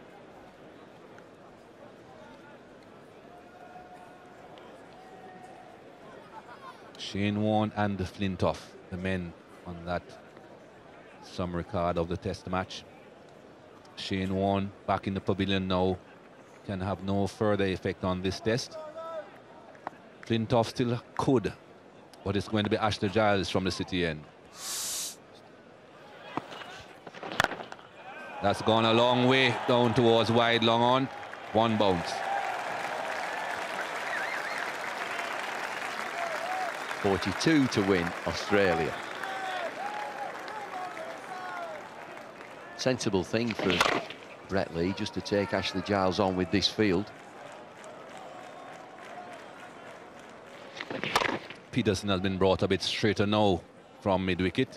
Shane Warne and Flintoff, the men on that summary card of the test match. Shane Warne back in the pavilion now, can have no further effect on this test. Flintoff still could, but it's going to be Ashley Giles from the City end. That's gone a long way down towards wide, long on. 1 bounce. 42 to win Australia. Sensible thing for Brett Lee, just to take Ashley Giles on with this field. Peterson has been brought a bit straighter now from mid-wicket.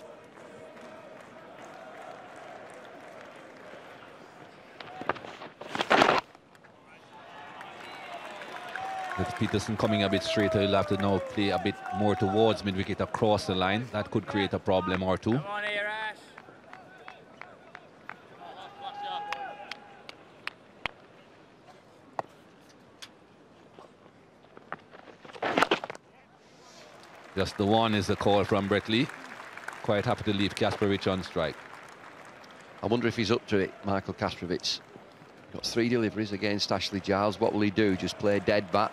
With Peterson coming a bit straighter, he'll have to now play a bit more towards mid-wicket across the line. That could create a problem or two. Come on here, Ash. Just the one is the call from Brett Lee. Quite happy to leave Kasparovich on strike. I wonder if he's up to it, Michael Kasparovich. Got 3 deliveries against Ashley Giles. What will he do? Just play dead bat?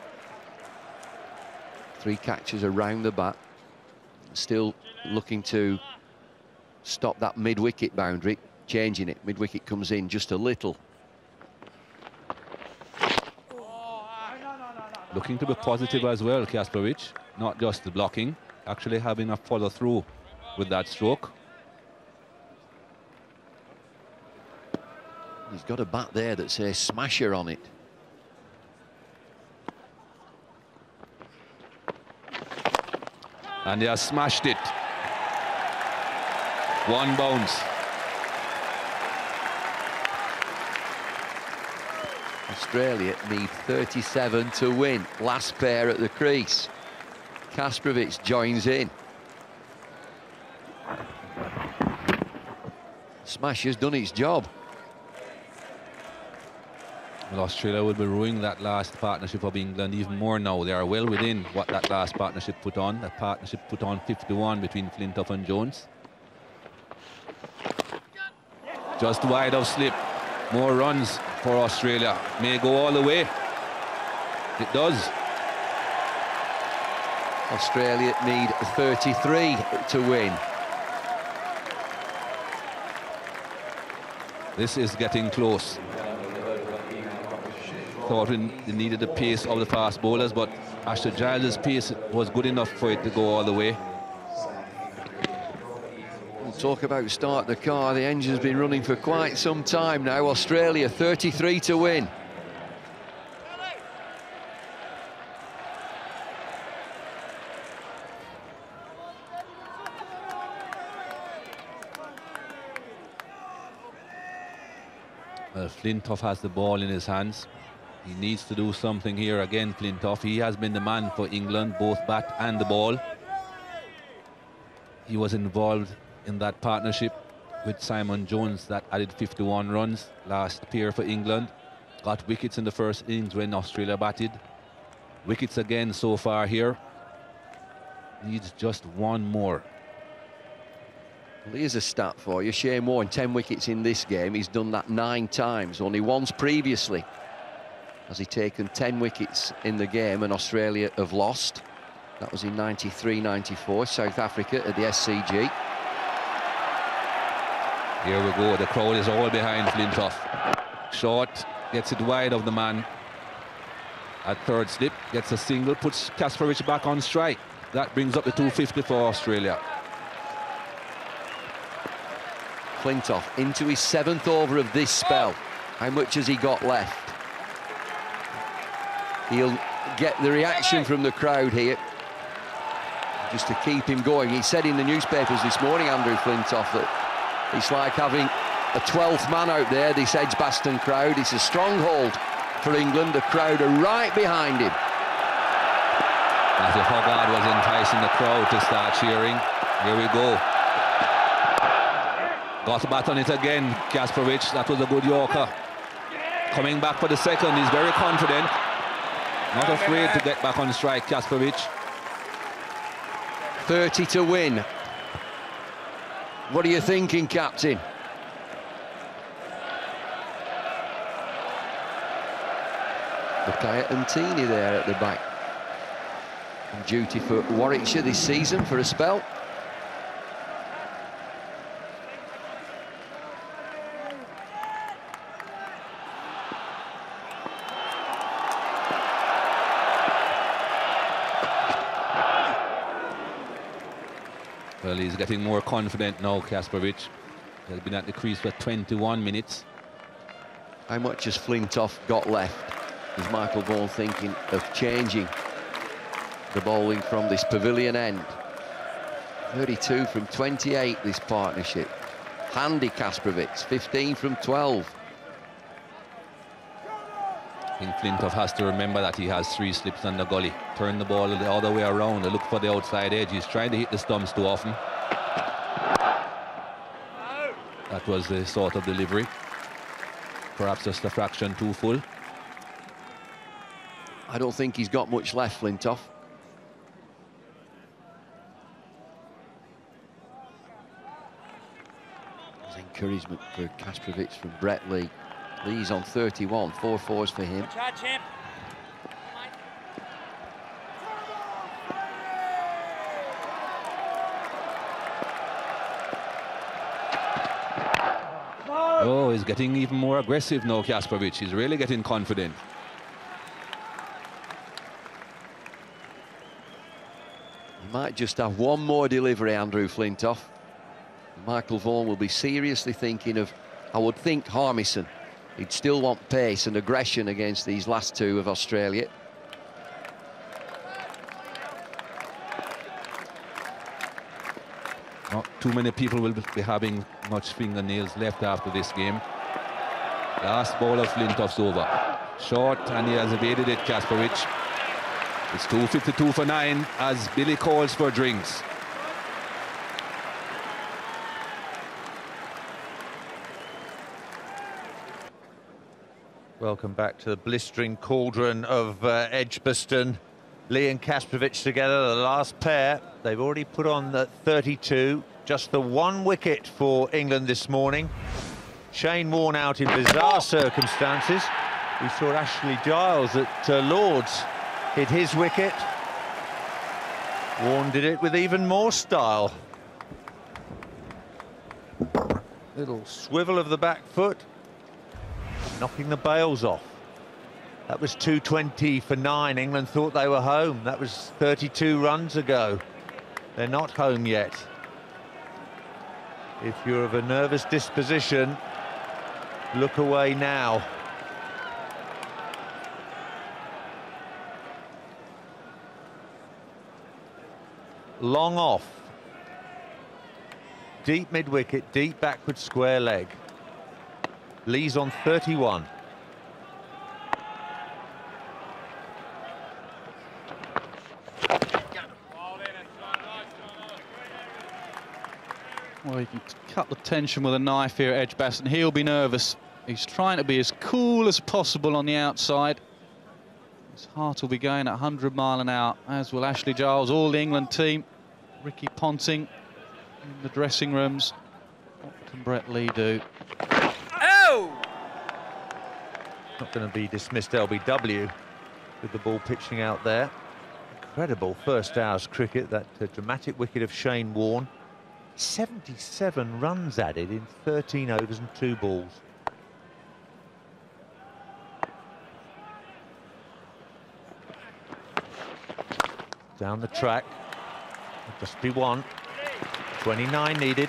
3 catches around the bat. Still looking to stop that mid-wicket boundary. Changing it. Mid-wicket comes in just a little. Looking to be positive as well, Kasparovich. Not just the blocking, actually having a follow-through with that stroke. He's got a bat there that says smasher on it. And he has smashed it. 1 bounce. Australia need 37 to win. Last pair at the crease. Kasparovich joins in. Smasher's done its job. Well, Australia will be ruining that last partnership of England even more now. They are well within what that last partnership put on. That partnership put on 51 between Flintoff and Jones. Just wide of slip. More runs for Australia. May go all the way. It does. Australia need 33 to win. This is getting close. Thought we needed the pace of the fast bowlers, but Ashley Giles' pace was good enough for it to go all the way. We'll talk about start the car. The engine's been running for quite some time now. Australia 33 to win. Well, Flintoff has the ball in his hands. He needs to do something here again, Flintoff. He has been the man for England, both bat and the ball. He was involved in that partnership with Simon Jones that added 51 runs last pair for England. Got wickets in the first innings when Australia batted. Wickets again so far here. Needs just 1 more. Well, here's a stat for you. Shane Warne, 10 wickets in this game. He's done that 9 times, only once previously has he taken 10 wickets in the game, and Australia have lost. That was in 93-94, South Africa at the SCG. Here we go, the crowd is all behind Flintoff. Short, gets it wide of the man. At third slip, gets a single, puts Kasparovich back on strike. That brings up the 250 for Australia. Flintoff into his 7th over of this spell. How much has he got left? He'll get the reaction from the crowd here just to keep him going. He said in the newspapers this morning, Andrew Flintoff, that it's like having a 12th man out there, this Edgbaston crowd. It's a stronghold for England. The crowd are right behind him. As if Hogarth was enticing the crowd to start cheering. Here we go. Got bat on it again, Kasparovich. That was a good Yorker. Coming back for the second, he's very confident. Not afraid to get back on strike, Kasparovich. 30 to win. What are you thinking, captain? Bukayo Antini there at the back. On duty for Warwickshire this season for a spell. Well, he's getting more confident now, Kasparovich. He's been at the crease for 21 minutes. How much has Flintoff got left? Is Michael Vaughan thinking of changing the bowling from this pavilion end? 32 from 28, this partnership. Handy Kasparovich, 15 from 12. I think Flintoff has to remember that he has 3 slips on the gully. Turn the ball the other way around and look for the outside edge. He's trying to hit the stumps too often. That was the sort of delivery. Perhaps just a fraction too full. I don't think he's got much left, Flintoff. There's encouragement for Kasparovich from Brett Lee. Lee's on 31, 4 fours for him. Try, champ. Oh, he's getting even more aggressive now, Kasparovich. He's really getting confident. He might just have one more delivery, Andrew Flintoff. Michael Vaughan will be seriously thinking of, I would think, Harmison. He'd still want pace and aggression against these last 2 of Australia. Not too many people will be having much fingernails left after this game. Last ball of Flintoff's over. Short, and he has evaded it, Kasparovich. It's 2:52 for 9 as Billy calls for drinks. Welcome back to the blistering cauldron of Edgbaston. Lee and Kasparovich together, the last pair. They've already put on the 32. Just the 1 wicket for England this morning. Shane Warne out in bizarre circumstances. We saw Ashley Giles at Lord's hit his wicket. Warne did it with even more style. Little swivel of the back foot, knocking the bails off. That was 220 for 9. England thought they were home. That was 32 runs ago. They're not home yet. If you're of a nervous disposition, look away now. Long off. Deep mid-wicket, deep backward square leg. Lee's on 31. Well, you can cut the tension with a knife here at Edgbaston. He'll be nervous. He's trying to be as cool as possible on the outside. His heart will be going at 100 miles an hour, as will Ashley Giles, all the England team. Ricky Ponting in the dressing rooms. What can Brett Lee do? Oh! Not going to be dismissed LBW with the ball pitching out there. Incredible first hour's cricket, that dramatic wicket of Shane Warne. 77 runs added in 13 overs and 2 balls. Down the track. Just be 1. 29 needed.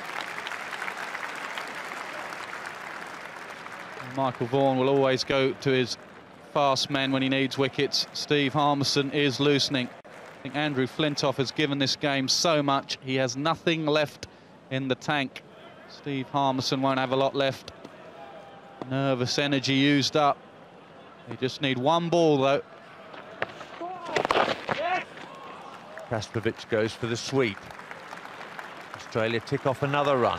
Michael Vaughan will always go to his fast men when he needs wickets. Steve Harmison is loosening. I think Andrew Flintoff has given this game so much. He has nothing left in the tank. Steve Harmison won't have a lot left. Nervous energy used up. They just need one ball, though. Kastrovic goes for the sweep. Australia tick off another run.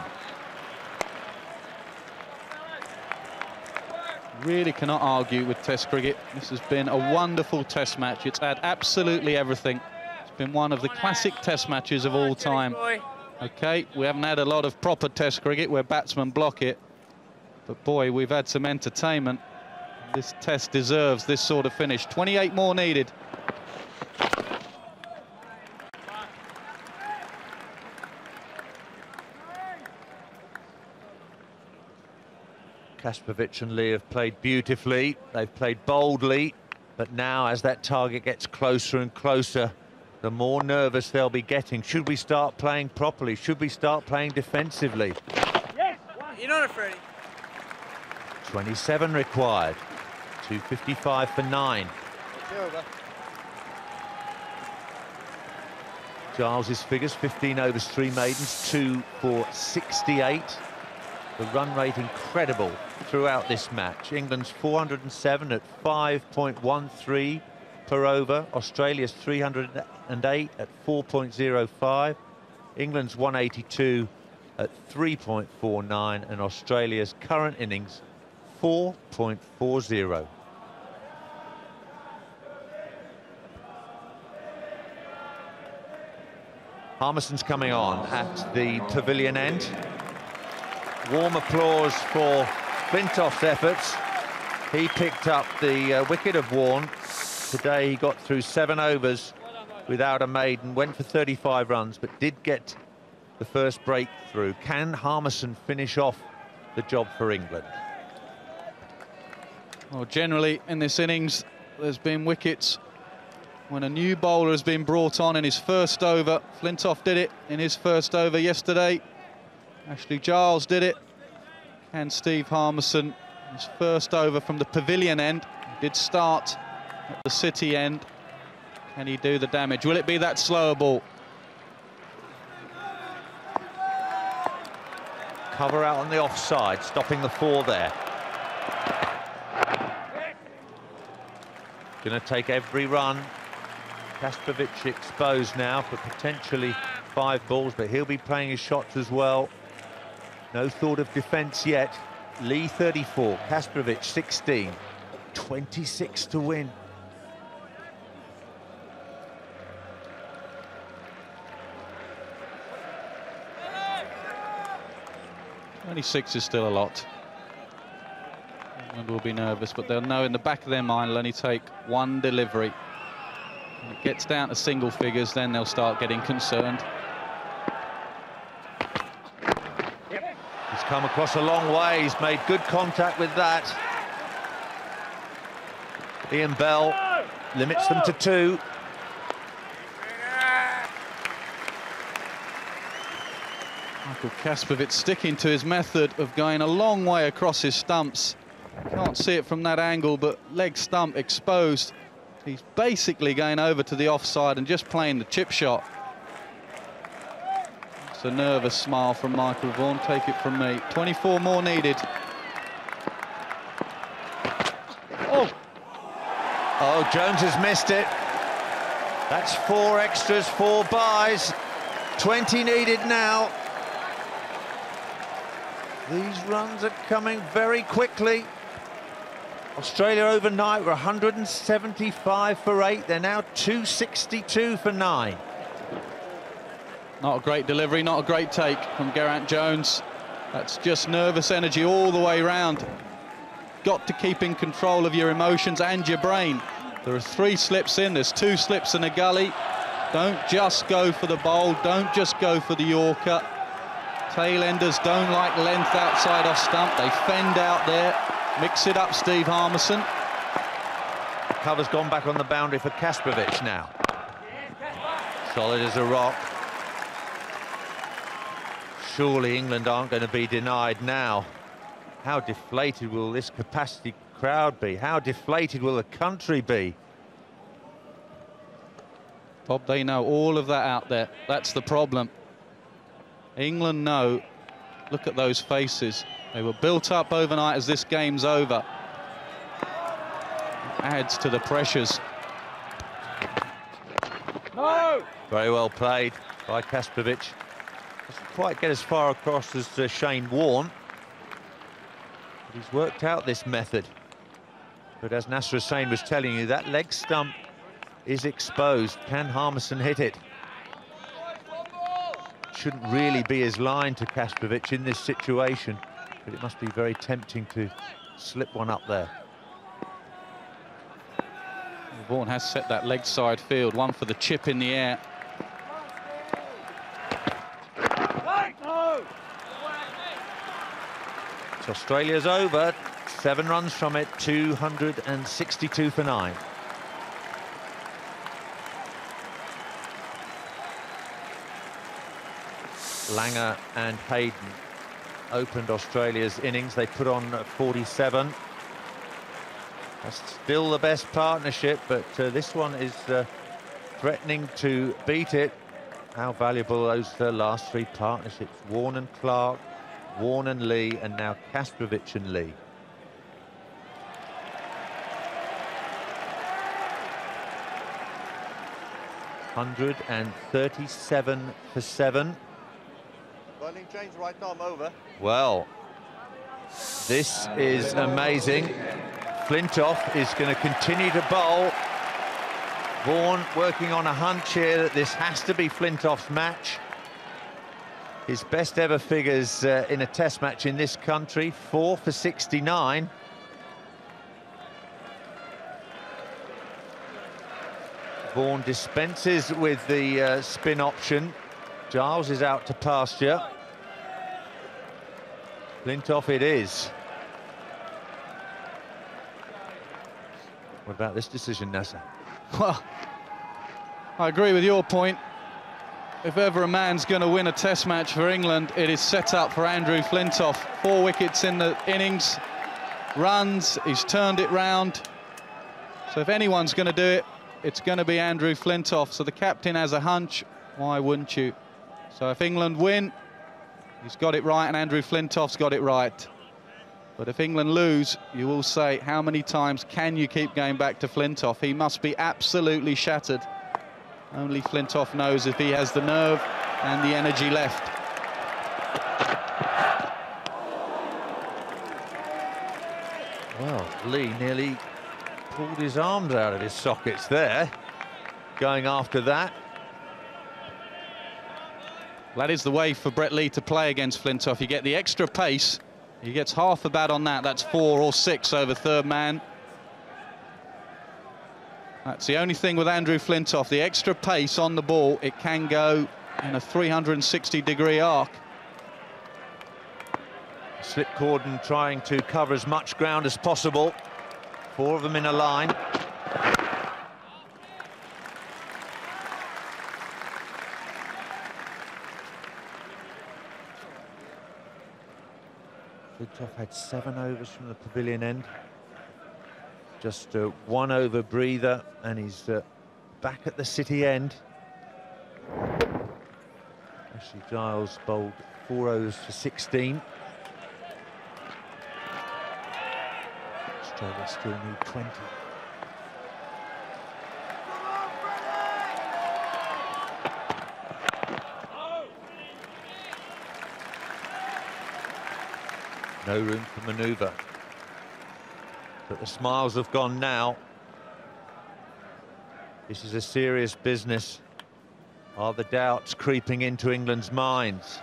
Really cannot argue with Test cricket. This has been a wonderful Test match. It's had absolutely everything. It's been one of the classic Test matches of all time. OK, we haven't had a lot of proper Test cricket where batsmen block it. But boy, we've had some entertainment. This Test deserves this sort of finish. 28 more needed. Kastrovic and Lee have played beautifully. They've played boldly. But now, as that target gets closer and closer, the more nervous they'll be getting. Should we start playing properly? Should we start playing defensively? Yes. You're not afraid. 27 required. 2:55 for 9. Giles's figures: 15 overs, 3 maidens, 2 for 68. The run rate incredible throughout this match. England's 407 at 5.13 per over. Australia's 308 at 4.05. England's 182 at 3.49, and Australia's current innings 4.40. Harmison's coming on at the pavilion end. Warm applause for Flintoff's efforts. He picked up the wicket of Warne. Today he got through 7 overs without a maiden, went for 35 runs, but did get the first breakthrough. Can Harmison finish off the job for England? Well, generally in this innings, there's been wickets when a new bowler has been brought on in his first over. Flintoff did it in his first over yesterday. Ashley Giles did it. Can Steve Harmison, his first over from the pavilion end, he did start at the city end. Can he do the damage? Will it be that slower ball? Cover out on the offside, stopping the 4 there. Going to take every run. Kastrovic exposed now for potentially 5 balls, but he'll be playing his shots as well. No thought of defence yet. Lee 34, Kastrovic 16, 26 to win. Only 6 is still a lot. England will be nervous, but they'll know in the back of their mind they'll only take 1 delivery. When it gets down to single figures, then they'll start getting concerned. He's come across a long way. He's made good contact with that. Ian Bell limits them to 2. Michael Kastrovic sticking to his method of going a long way across his stumps. Can't see it from that angle, but leg stump exposed. He's basically going over to the offside and just playing the chip shot. It's a nervous smile from Michael Vaughan. Take it from me. 24 more needed. Oh, Jones has missed it. That's 4 extras, 4 byes. 20 needed now. These runs are coming very quickly. Australia overnight were 175 for 8. They're now 262 for 9. Not a great delivery, not a great take from Geraint Jones. That's just nervous energy all the way round. Got to keep in control of your emotions and your brain. There are 3 slips in, there's 2 slips in a gully. Don't just go for the bowl, don't just go for the Yorker. Tailenders don't like length outside off stump, they fend out there. Mix it up, Steve Harmison. Cover's gone back on the boundary for Kastrovic now. Solid as a rock. Surely England aren't going to be denied now. How deflated will this capacity crowd be? How deflated will the country be? Bob, they know all of that out there. That's the problem. England know. Look at those faces. They were built up overnight as this game's over. adds to the pressures. Very well played by Kasprovic. Doesn't quite get as far across as Shane Warne. But he's worked out this method. But as Nasser Hussain was telling you, that leg stump is exposed. Can Harmison hit it? Shouldn't really be his line to Kasprovic in this situation, but it must be very tempting to slip one up there. Vaughan has set that leg side field, one for the chip in the air. So Australia's over, 7 runs from it, 262 for 9. Langer and Hayden opened Australia's innings. They put on 47. That's still the best partnership, but this one is threatening to beat it. How valuable those last 3 partnerships. Warne and Clark, Warne and Lee, and now Kasprovic and Lee. $137 for 7. Bowling change, right arm over. Well, this is amazing. Flintoff is going to continue to bowl. Vaughan working on a hunch here that this has to be Flintoff's match. His best ever figures in a test match in this country, 4 for 69. Vaughan dispenses with the spin option. Giles is out to pasture. Flintoff it is. What about this decision, Nasser? Well, I agree with your point. If ever a man's going to win a test match for England, it is set up for Andrew Flintoff. 4 wickets in the innings, runs, he's turned it round. So if anyone's going to do it, it's going to be Andrew Flintoff. So the captain has a hunch, why wouldn't you? So if England win, he's got it right and Andrew Flintoff's got it right. But if England lose, you will say, how many times can you keep going back to Flintoff? He must be absolutely shattered. Only Flintoff knows if he has the nerve and the energy left. Well, Lee nearly pulled his arms out of his sockets there, going after that. That is the way for Brett Lee to play against Flintoff. You get the extra pace. He gets half a bat on that. That's 4 or 6 over third man. That's the only thing with Andrew Flintoff. The extra pace on the ball, it can go in a 360-degree arc. Slip cordon trying to cover as much ground as possible. 4 of them in a line. Flintoff had 7 overs from the pavilion end. Just 1 over breather, and he's back at the city end. Ashley Giles bowled 4 overs for 16. Australia still need 20. No room for manoeuvre. But the smiles have gone now. This is a serious business. Are the doubts creeping into England's minds?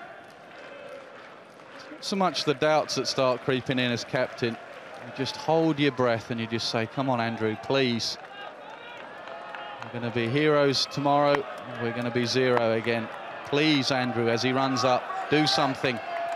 So much the doubts that start creeping in as captain. You just hold your breath and you just say, come on, Andrew, please. We're going to be heroes tomorrow. We're going to be 0 again. Please, Andrew, as he runs up, do something.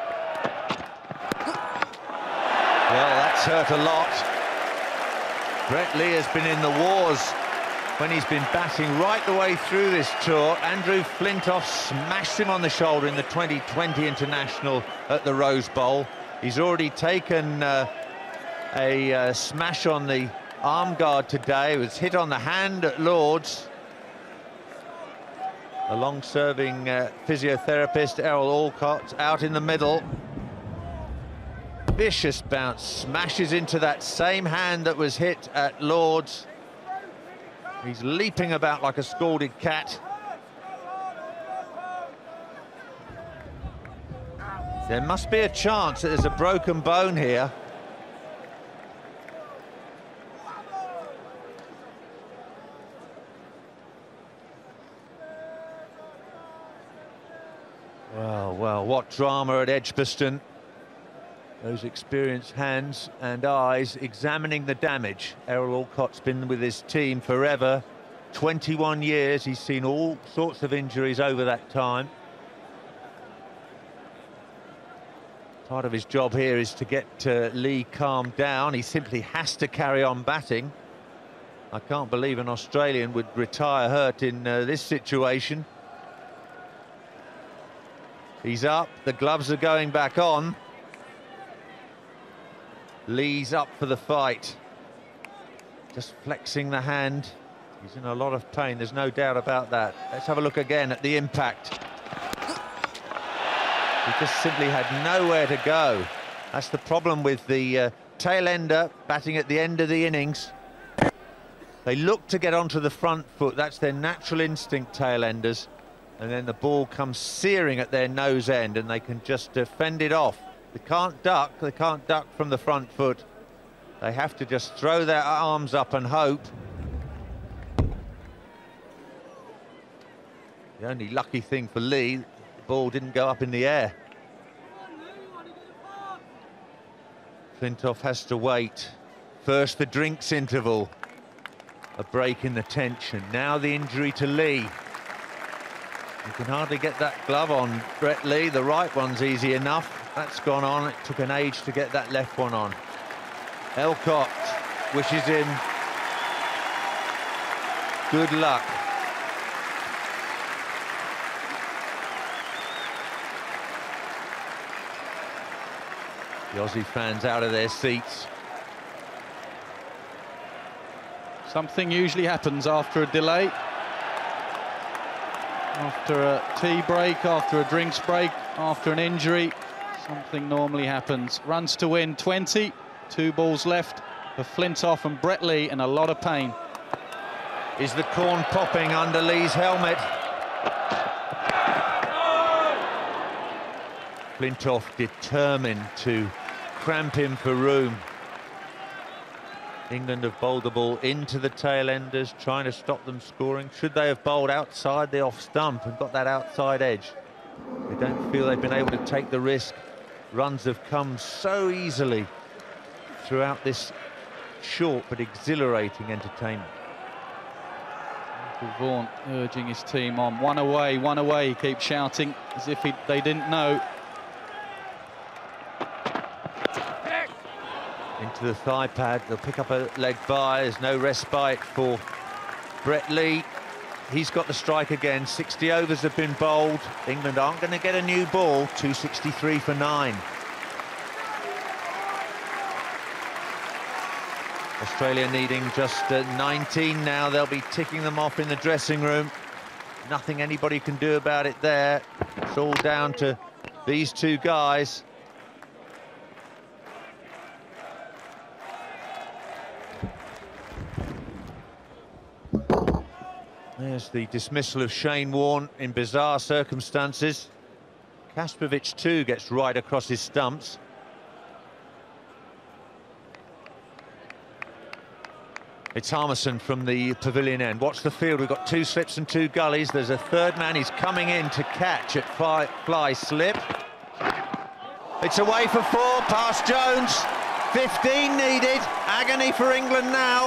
Well, that's hurt a lot. Brett Lee has been in the wars when he's been batting right the way through this tour. Andrew Flintoff smashed him on the shoulder in the 2020 International at the Rose Bowl. He's already taken a smash on the arm guard today. It was hit on the hand at Lord's. A long-serving physiotherapist, Errol Alcott, out in the middle. vicious bounce, smashes into that same hand that was hit at Lord's. He's leaping about like a scalded cat. There must be a chance that there's a broken bone here. Well, what drama at Edgbaston. Those experienced hands and eyes examining the damage. Errol Alcott's been with his team forever. 21 years, he's seen all sorts of injuries over that time. Part of his job here is to get Lee calmed down. He simply has to carry on batting. I can't believe an Australian would retire hurt in this situation. He's up, the gloves are going back on. Lee's up for the fight. Just flexing the hand. He's in a lot of pain, there's no doubt about that. Let's have a look again at the impact. He just simply had nowhere to go. That's the problem with the tail-ender batting at the end of the innings. They look to get onto the front foot, that's their natural instinct, tail-enders. And then the ball comes searing at their nose end and they can just fend it off. They can't duck from the front foot. They have to just throw their arms up and hope. The only lucky thing for Lee, the ball didn't go up in the air. Flintoff has to wait. First the drinks interval. A break in the tension. Now the injury to Lee. You can hardly get that glove on Brett Lee. The right one's easy enough. That's gone on. It took an age to get that left one on. Alcott wishes him good luck. The Aussie fans out of their seats. Something usually happens after a delay. After a tea break, after a drinks break, after an injury, something normally happens. Runs to win, 20, 2 balls left for Flintoff and Brett Lee in a lot of pain. Is the corn popping under Lee's helmet? Flintoff determined to cramp him for room. England have bowled the ball into the tail-enders, trying to stop them scoring. Should they have bowled outside the off-stump and got that outside edge? They don't feel they've been able to take the risk. Runs have come so easily throughout this short but exhilarating entertainment. Michael Vaughan urging his team on. One away, he keeps shouting as if they didn't know. Into the thigh pad, they'll pick up a leg by. There's no respite for Brett Lee. He's got the strike again. 60 overs have been bowled. England aren't going to get a new ball. 263 for 9. Australia needing just 19 now. They'll be ticking them off in the dressing room. Nothing anybody can do about it there. It's all down to these two guys. There's the dismissal of Shane Warne in bizarre circumstances. Kasprovic too gets right across his stumps. It's Harmison from the pavilion end. Watch the field, we've got 2 slips and 2 gullies. There's a third man, he's coming in to catch at fly slip. It's away for 4, past Jones. 15 needed, agony for England now.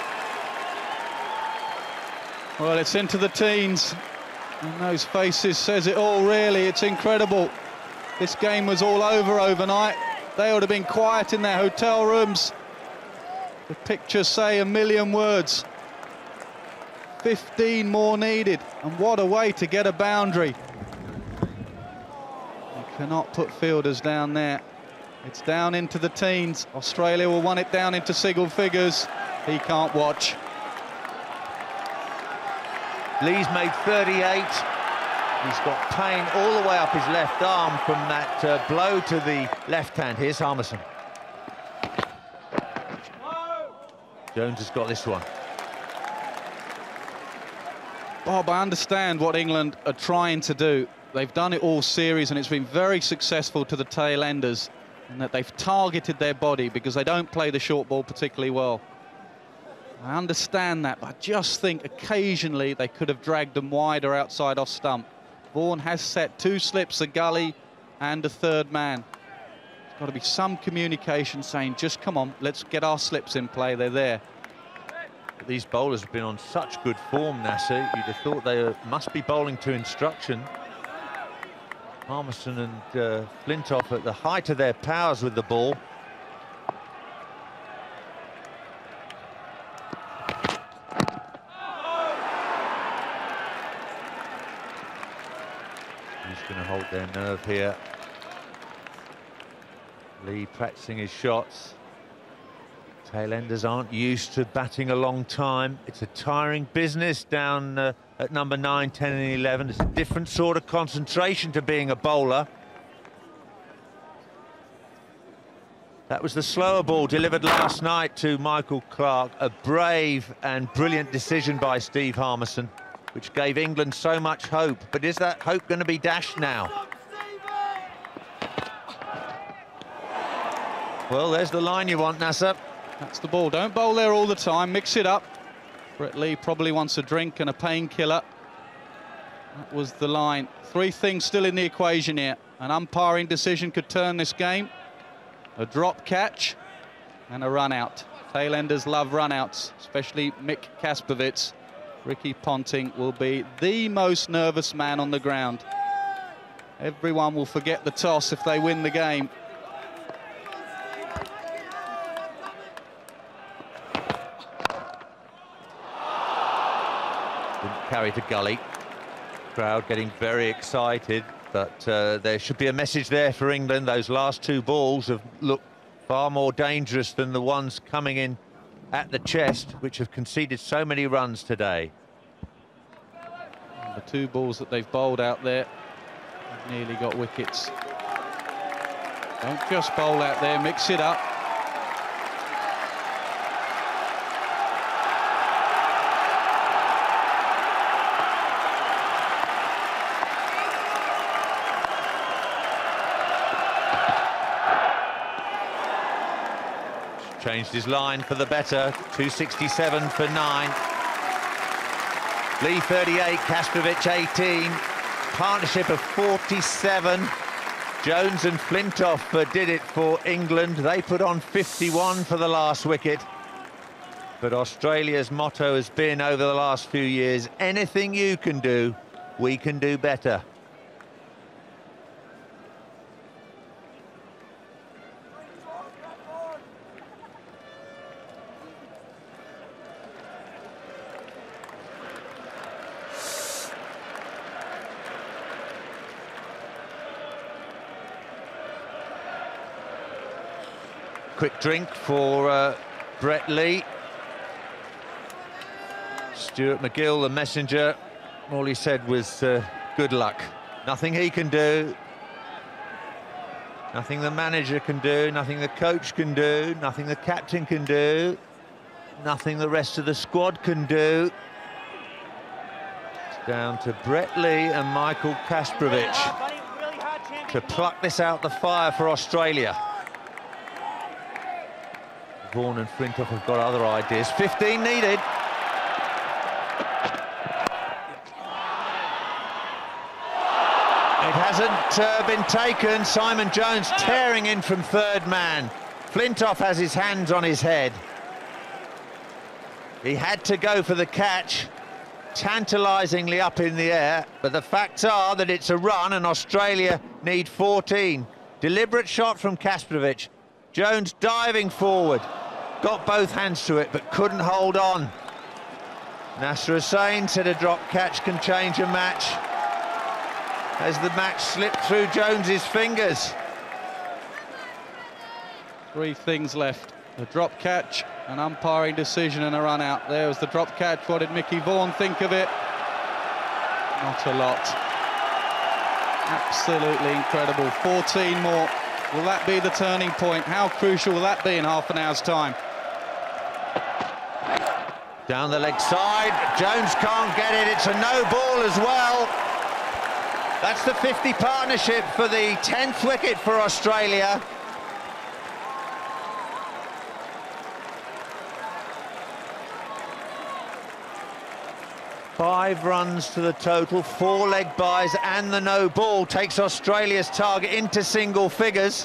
Well, it's into the teens, and those faces says it all, really. It's incredible. This game was all over overnight. They would have been quiet in their hotel rooms. The pictures say a million words. 15 more needed, and what a way to get a boundary. You cannot put fielders down there. It's down into the teens. Australia will want it down into single figures. He can't watch. Lee's made 38. He's got pain all the way up his left arm from that blow to the left hand. Here's Harmison. Jones has got this one. Bob, I understand what England are trying to do. They've done it all series and it's been very successful to the tail enders, and that they've targeted their body because they don't play the short ball particularly well. I understand that, but I just think occasionally they could have dragged them wider outside off stump. Vaughan has set 2 slips, a gully and a third man. There's got to be some communication saying, just come on, let's get our slips in play, they're there. But these bowlers have been on such good form, Nasser. You'd have thought they must be bowling to instruction. Harmison and Flintoff at the height of their powers with the ball. Who's going to hold their nerve here? Lee practicing his shots. Tailenders aren't used to batting a long time. It's a tiring business down at number 9, 10 and 11. It's a different sort of concentration to being a bowler. That was the slower ball delivered last night to Michael Clarke. A brave and brilliant decision by Steve Harmison, which gave England so much hope. But is that hope going to be dashed now? Well, there's the line you want, Nasser. That's the ball. Don't bowl there all the time. Mix it up. Brett Lee probably wants a drink and a painkiller. That was the line. 3 things still in the equation here. An umpiring decision could turn this game. A drop catch and a run out. Tailenders love run outs, especially Mick Kaspervitz. Ricky Ponting will be the most nervous man on the ground. Everyone will forget the toss if they win the game. Carry to gully. Crowd getting very excited, but there should be a message there for England. Those last 2 balls have looked far more dangerous than the ones coming in at the chest, which have conceded so many runs today. And the 2 balls that they've bowled out there have nearly got wickets. Don't just bowl out there, mix it up. Changed his line for the better. 267 for 9. Lee 38, Kaspervitz 18. Partnership of 47. Jones and Flintoff did it for England. They put on 51 for the last wicket. But Australia's motto has been over the last few years, anything you can do, we can do better. Quick drink for Brett Lee. Stuart McGill, the messenger, all he said was good luck. Nothing he can do, nothing the manager can do, nothing the coach can do, nothing the captain can do, nothing the rest of the squad can do. It's down to Brett Lee and Michael Kaspervitz to pluck this out the fire for Australia. Vaughan and Flintoff have got other ideas. 15 needed. It hasn't been taken. Simon Jones tearing in from third man. Flintoff has his hands on his head. He had to go for the catch, tantalisingly up in the air, but the facts are that it's a run and Australia need 14. Deliberate shot from Kaspervitz. Jones diving forward. Got both hands to it, but couldn't hold on. Nasser Hussain said a drop catch can change a match. As the match slipped through Jones's fingers. 3 things left. A drop catch, an umpiring decision and a run out. There was the drop catch. What did Mickey Vaughan think of it? Not a lot. Absolutely incredible. 14 more. Will that be the turning point? How crucial will that be in half an hour's time? Down the leg side, Jones can't get it, it's a no ball as well. That's the 50 partnership for the 10th wicket for Australia. Five runs to the total, 4 leg byes and the no ball takes Australia's target into single figures.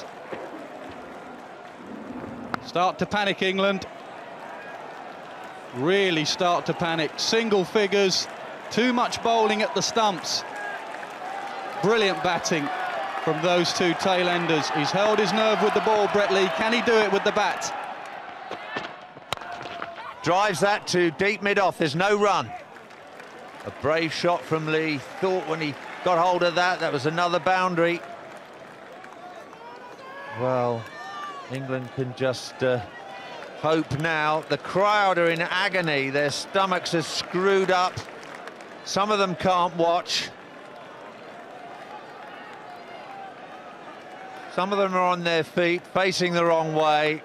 Start to panic, England. Really start to panic. Single figures, too much bowling at the stumps. Brilliant batting from those two tail-enders. He's held his nerve with the ball, Brett Lee. Can he do it with the bat? Drives that to deep mid-off, there's no run. A brave shot from Lee. Thought when he got hold of that, that was another boundary. Well, England can just hope now. The crowd are in agony. Their stomachs are screwed up. Some of them can't watch. Some of them are on their feet, facing the wrong way.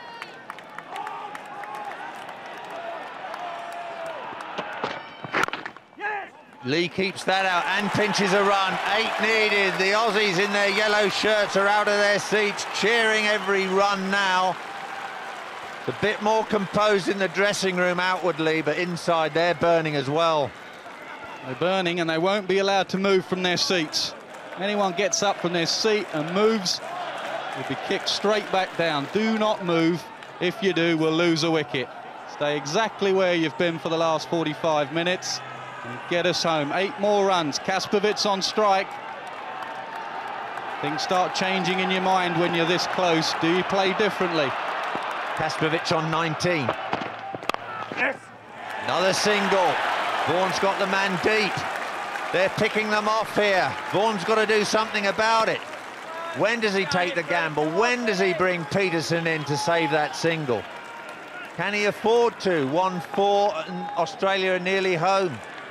Lee keeps that out and pinches a run. 8 needed. The Aussies in their yellow shirts are out of their seats, cheering every run now. It's a bit more composed in the dressing room outwardly, but inside they're burning as well. They're burning and they won't be allowed to move from their seats. Anyone gets up from their seat and moves will be kicked straight back down. Do not move. If you do, we'll lose a wicket. Stay exactly where you've been for the last 45 minutes. And get us home. 8 more runs. Kaspervitz on strike. Things start changing in your mind when you're this close. Do you play differently? Kaspervitz on 19. Yes. Another single. Vaughan's got the man deep. They're picking them off here. Vaughan's got to do something about it. When does he take the gamble? When does he bring Peterson in to save that single? Can he afford to? 1-4 and Australia are nearly home.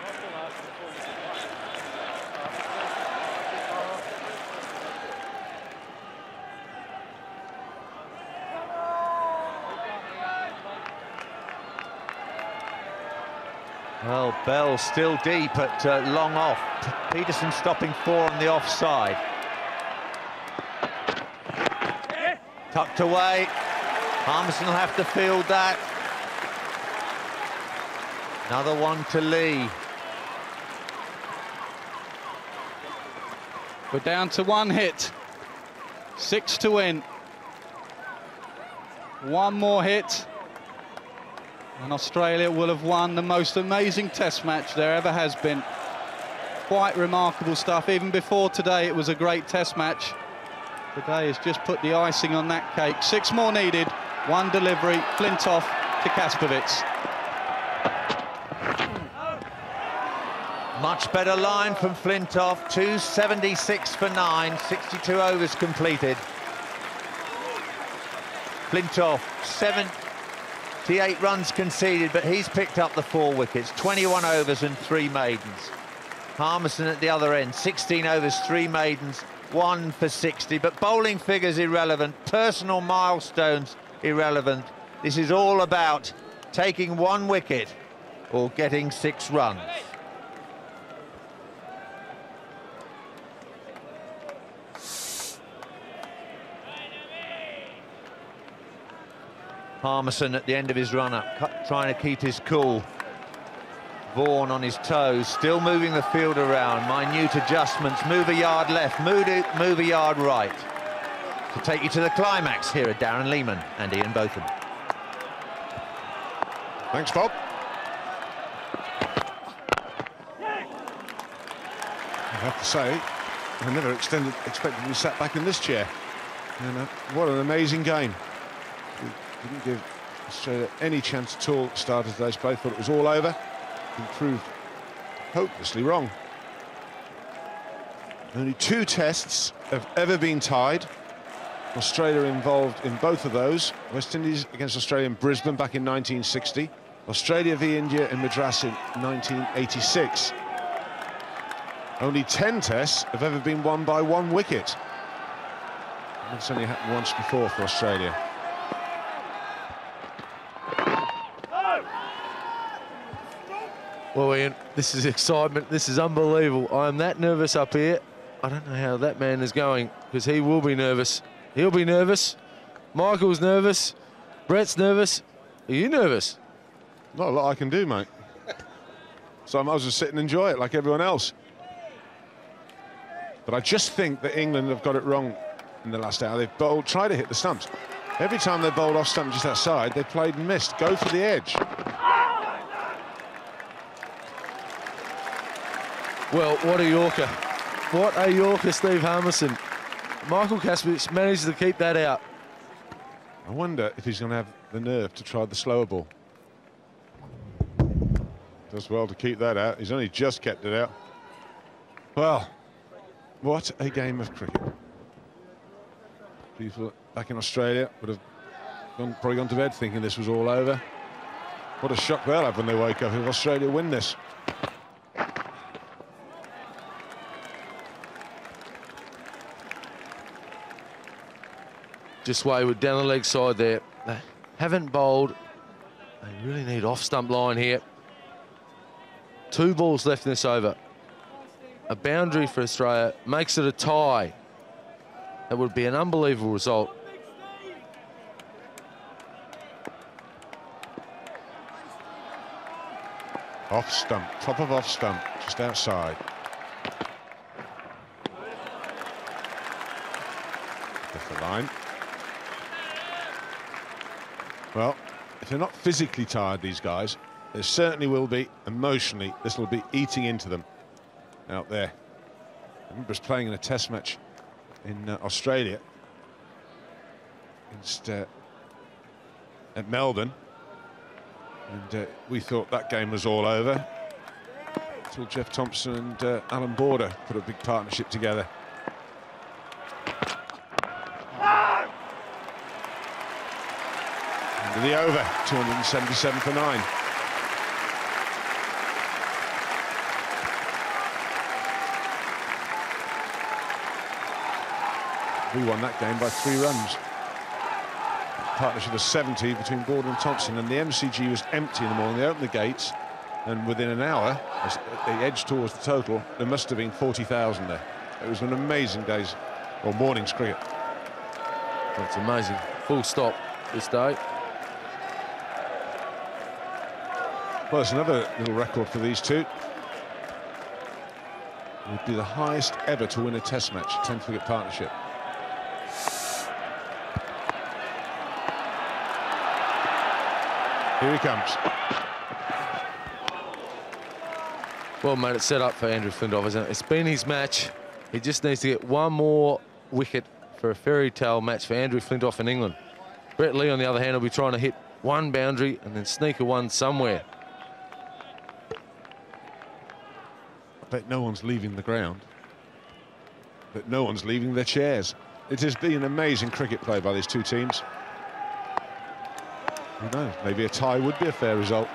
Well, Bell still deep at long off. Peterson stopping 4 on the offside. Tucked away. Harmison will have to field that. Another one to Lee. We're down to 1 hit. 6 to win. 1 more hit. And Australia will have won the most amazing test match there ever has been. Quite remarkable stuff. Even before today, it was a great test match. Today has just put the icing on that cake. 6 more needed. 1 delivery. Flintoff to Kaspervitz. Much better line from Flintoff. 276 for 9. 62 overs completed. Flintoff, 78 runs conceded, but he's picked up the 4 wickets. 21 overs and 3 maidens. Harmison at the other end, 16 overs, 3 maidens, 1 for 60. But bowling figures irrelevant, personal milestones irrelevant. This is all about taking 1 wicket or getting 6 runs. Harmison at the end of his run-up, trying to keep his cool. Vaughan on his toes, still moving the field around. Minute adjustments, move a yard left, move a yard right. To take you to the climax, here are Darren Lehman and Ian Botham. Thanks, Bob. I have to say, I never expected to be sat back in this chair. What an amazing game. Didn't give Australia any chance at all at the start of today's play. Thought it was all over. And proved hopelessly wrong. Only 2 tests have ever been tied. Australia involved in both of those. West Indies against Australia in Brisbane back in 1960. Australia v India in Madras in 1986. Only 10 tests have ever been won by 1 wicket. And that's only happened once before for Australia. Well, Ian, this is excitement. This is unbelievable. I am that nervous up here. I don't know how that man is going, because he will be nervous. He'll be nervous. Michael's nervous. Brett's nervous. Are you nervous? Not a lot I can do, mate. So I might as well sit and enjoy it like everyone else. But I just think that England have got it wrong in the last hour. They've bowled, tried to hit the stumps. Every time they bowled off stump just outside, they played and missed. Go for the edge. Well, what a Yorker. What a Yorker, Steve Harmison. Michael Kasprich managed to keep that out. I wonder if he's going to have the nerve to try the slower ball. Does well to keep that out. He's only just kept it out. Well, what a game of cricket. People back in Australia would have probably gone to bed thinking this was all over. What a shock they'll have when they wake up if Australia win this. Just wayward down the leg side there. They haven't bowled. They really need off-stump line here. 2 balls left in this over. A boundary for Australia makes it a tie. That would be an unbelievable result. Off stump, top of off stump, just outside. Off the line. Well, if they're not physically tired, these guys, there certainly will be emotionally. This will be eating into them out there. I remember us playing in a test match in Australia against, at Melbourne, and we thought that game was all over until Jeff Thompson and Alan Border put a big partnership together. The over, 277 for 9. We won that game by 3 runs. Partnership was 70 between Gordon and Thompson, and the MCG was empty in the morning. They opened the gates, and within an hour, as they edged towards the total, there must have been 40,000 there. It was an amazing day's, or morning's cricket. That's amazing. Full stop this day. Well, it's another little record for these two. It would be the highest ever to win a test match, 10th-wicket partnership. Here he comes. Well, mate, it's set up for Andrew Flintoff, isn't it? It's been his match. He just needs to get one more wicket for a fairy tale match for Andrew Flintoff in England. Brett Lee, on the other hand, will be trying to hit one boundary and then sneak a one somewhere. I bet no one's leaving the ground, but no one's leaving their chairs. It has been amazing cricket play by these two teams. Who knows, maybe a tie would be a fair result.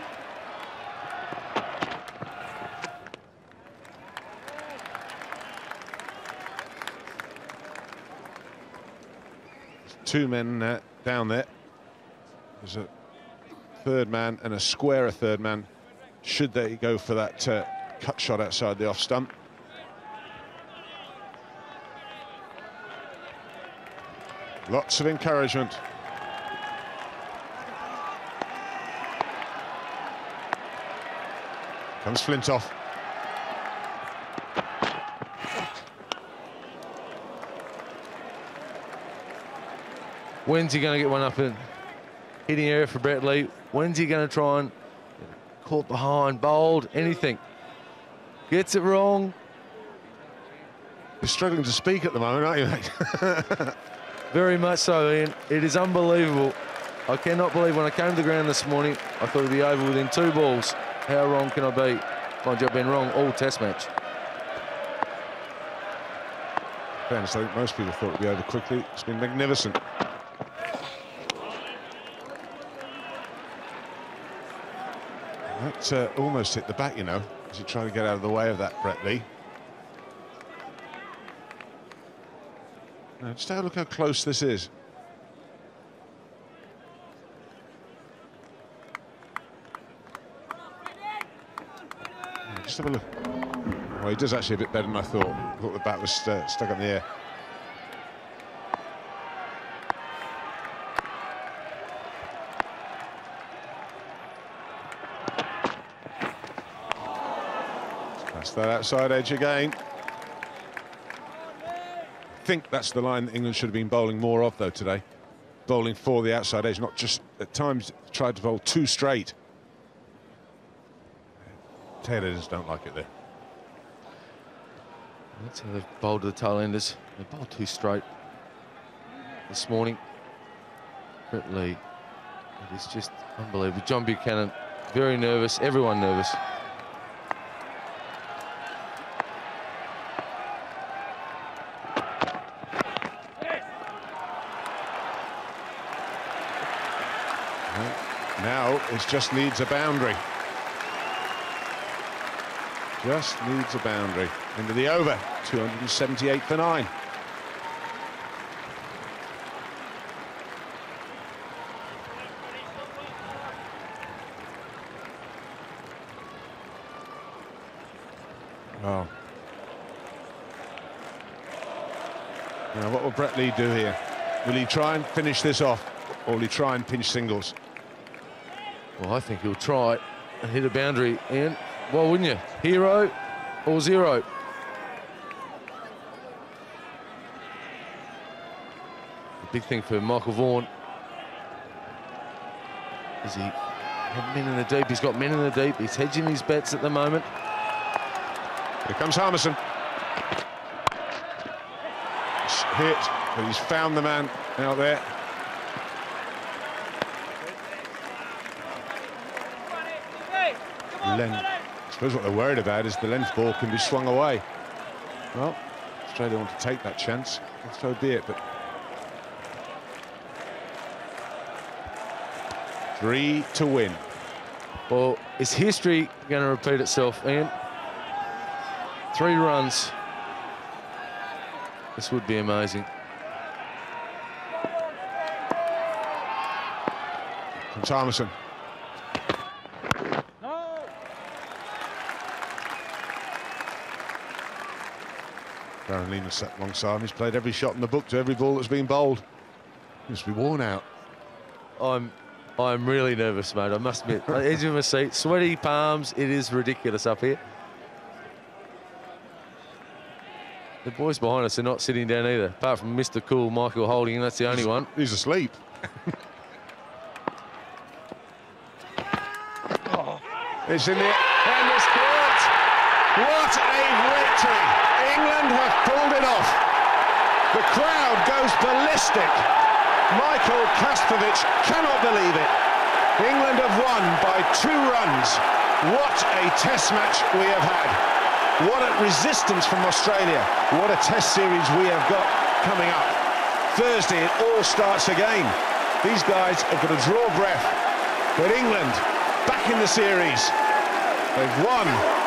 There's 2 men down there. There's a third man and a squarer third man, should they go for that cut shot outside the off stump. Lots of encouragement. Comes Flintoff. When's he going to get one up in hitting area for Brett Lee? When's he going to try and caught behind, bowled, anything? Gets it wrong. You're struggling to speak at the moment, aren't you, mate? Very much so, Ian. It is unbelievable. I cannot believe when I came to the ground this morning, I thought it'd be over within 2 balls. How wrong can I be? Mind you, I've been wrong all test match. I think most people thought it'd be over quickly. It's been magnificent. That almost hit the back, you know, as he tried to get out of the way of that Brett Lee. Now, just have a look how close this is. Just have a look. Well, he does actually a bit better than I thought. I thought the bat was stuck up in the air. That's that outside edge again. I think that's the line that England should have been bowling more of, though, today. Bowling for the outside edge, not just at times tried to bowl too straight. Taylors don't like it there. That's how they've bowled the tail-enders. They bowled too straight this morning. Brett Lee, it is just unbelievable. John Buchanan, very nervous, everyone nervous. Now it just needs a boundary. Just needs a boundary. Into the over, 278 for 9. Oh. Now what will Brett Lee do here? Will he try and finish this off, or will he try and pinch singles? Well, I think he'll try and hit a boundary, Ian. Well, wouldn't you? Hero or zero? The big thing for Michael Vaughan is he had men in the deep. He's got men in the deep. He's hedging his bets at the moment. Here comes Harmison. It's hit, but he's found the man out there. Length. I suppose what they're worried about is the length ball can be swung away. Well, Australia want to take that chance, and so be it. But 3 to win. Well, is history going to repeat itself, Ian? 3 runs. This would be amazing. From Harmison. Darren Lehman sat alongside him. He's played every shot in the book to every ball that's been bowled. He must be worn out. I'm really nervous, mate. I must admit. Edge of my seat, sweaty palms. It is ridiculous up here. The boys behind us are not sitting down either, apart from Mr. Cool Michael Holding. That's the only one. He's asleep. It's in the And it's caught. What a victory! England have pulled it off. The crowd goes ballistic. Michael Kastrovic cannot believe it. England have won by 2 runs. What a test match we have had. What a resistance from Australia. What a test series we have got coming up. Thursday it all starts again. These guys have got to draw breath. But England back in the series. They've won.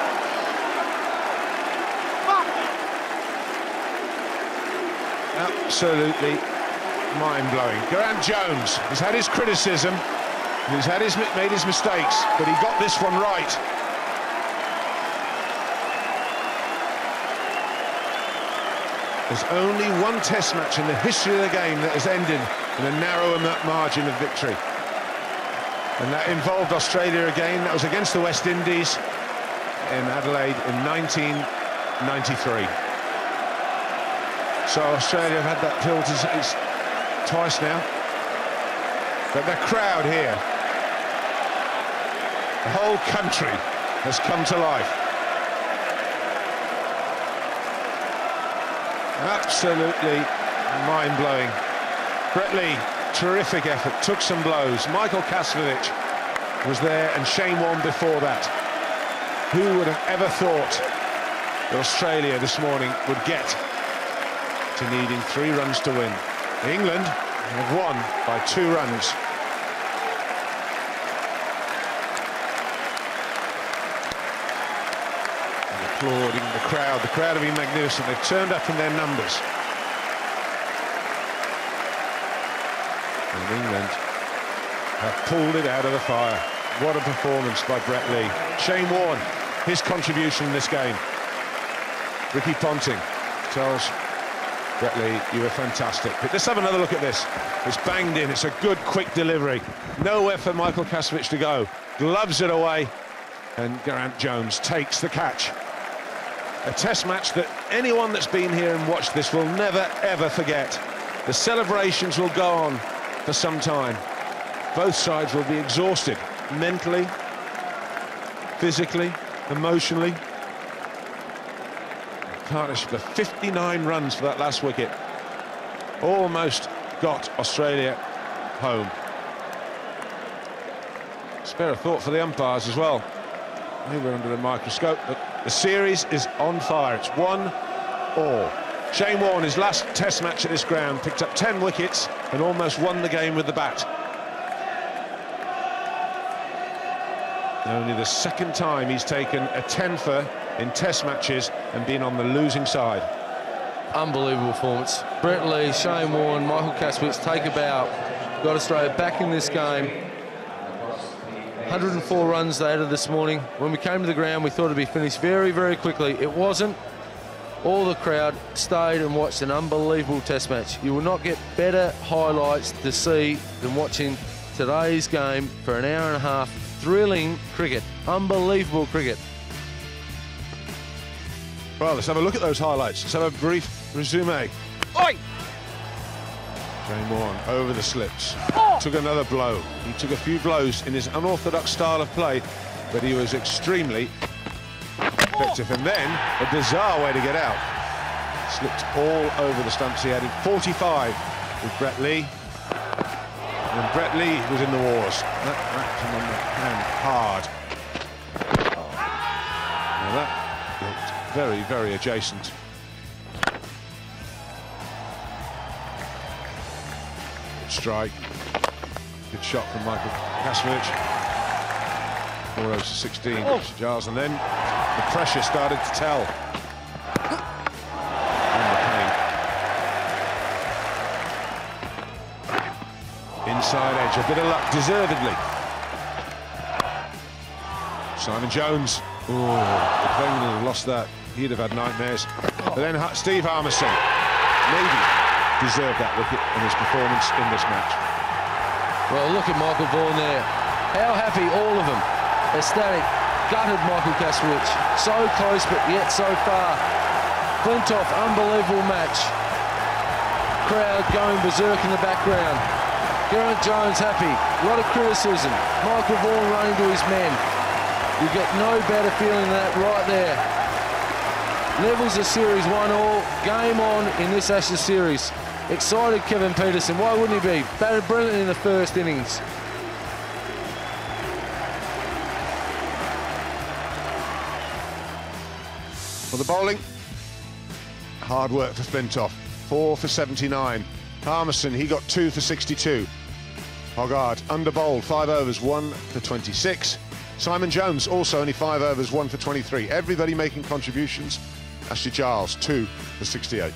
Absolutely mind-blowing. Grant Jones has had his criticism, he's had made his mistakes, but he got this one right. There's only one test match in the history of the game that has ended in a narrow margin of victory. And that involved Australia again. That was against the West Indies in Adelaide in 1993. So Australia have had that tilt twice now. But the crowd here, the whole country has come to life. Absolutely mind-blowing. Brett Lee, terrific effort, took some blows. Michael Kastrovic was there, and Shane Warne before that. Who would have ever thought that Australia this morning would get to needing 3 runs to win? England have won by 2 runs. And applauding the crowd have been magnificent. They've turned up in their numbers. And England have pulled it out of the fire. What a performance by Brett Lee. Shane Warne his contribution in this game. Ricky Ponting tells Brett Lee, you were fantastic. But let's have another look at this. It's banged in. It's a good, quick delivery. Nowhere for Michael Kasevich to go. Gloves it away, and Geraint Jones takes the catch. A test match that anyone that's been here and watched this will never, ever forget. The celebrations will go on for some time. Both sides will be exhausted, mentally, physically, emotionally. Partnership of 59 runs for that last wicket. Almost got Australia home. Spare a thought for the umpires as well. They were under the microscope, but the series is on fire. It's 1-all. Shane Warne, his last test match at this ground, picked up 10 wickets and almost won the game with the bat. Only the second time he's taken a 10-fer in test matches and been on the losing side. Unbelievable performance. Brett Lee, Shane Warne, Michael Kasevich take a bow. Got Australia back in this game. 104 runs they added this morning. When we came to the ground, we thought it'd be finished very, very quickly. It wasn't. All the crowd stayed and watched an unbelievable test match. You will not get better highlights to see than watching today's game for an hour and a half. Thrilling cricket. Unbelievable cricket. Well, let's have a look at those highlights. Let's have a brief resume. Oi! Shane Warne over the slips. Took another blow. He took a few blows in his unorthodox style of play, but he was extremely effective. And then a bizarre way to get out. Slipped all over the stumps. He added 45 with Brett Lee. And Brett Lee was in the wars. That wrapped him on the hand hard. Now that looked very, very adjacent. Good strike. Good shot from Michael Kasevich. 4 overs to 16, Giles, and then the pressure started to tell. And the pain. Inside edge, a bit of luck, deservedly. Simon Jones. Oh, if England had lost that, he'd have had nightmares. But then Steve Harmison maybe deserved that wicket in his performance in this match. Well, look at Michael Vaughan there. How happy all of them. Ecstatic, gutted Michael Kasevich. So close, but yet so far. Flintoff, unbelievable match. Crowd going berserk in the background. Geraint Jones happy. A lot of criticism. Michael Vaughan running to his men. You get no better feeling than that right there. Levels the series 1-all. Game on in this Ashes series. Excited Kevin Peterson. Why wouldn't he be? Batted brilliantly in the first innings. For the bowling, hard work for Flintoff. 4 for 79. Harmison, he got 2 for 62. Hoggard under bowled, 5 overs, 1 for 26. Simon Jones also only 5 overs, 1 for 23. Everybody making contributions. Ashley Giles, 2 for 68.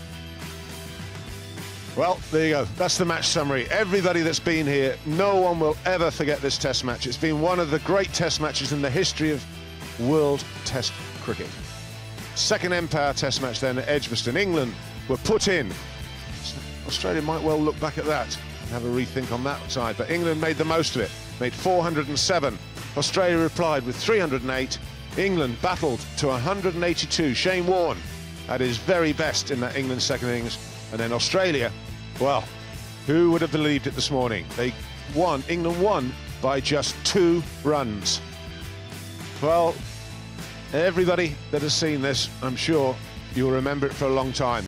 Well, there you go. That's the match summary. Everybody that's been here, no one will ever forget this test match. It's been one of the great test matches in the history of world test cricket. Second Empire test match then at Edgbaston. England were put in. Australia might well look back at that and have a rethink on that side, but England made the most of it, made 407. Australia replied with 308. England battled to 182. Shane Warne at his very best in that England second innings. And then Australia, well, who would have believed it this morning? They won, England won by just 2 runs. Well, everybody that has seen this, I'm sure you'll remember it for a long time.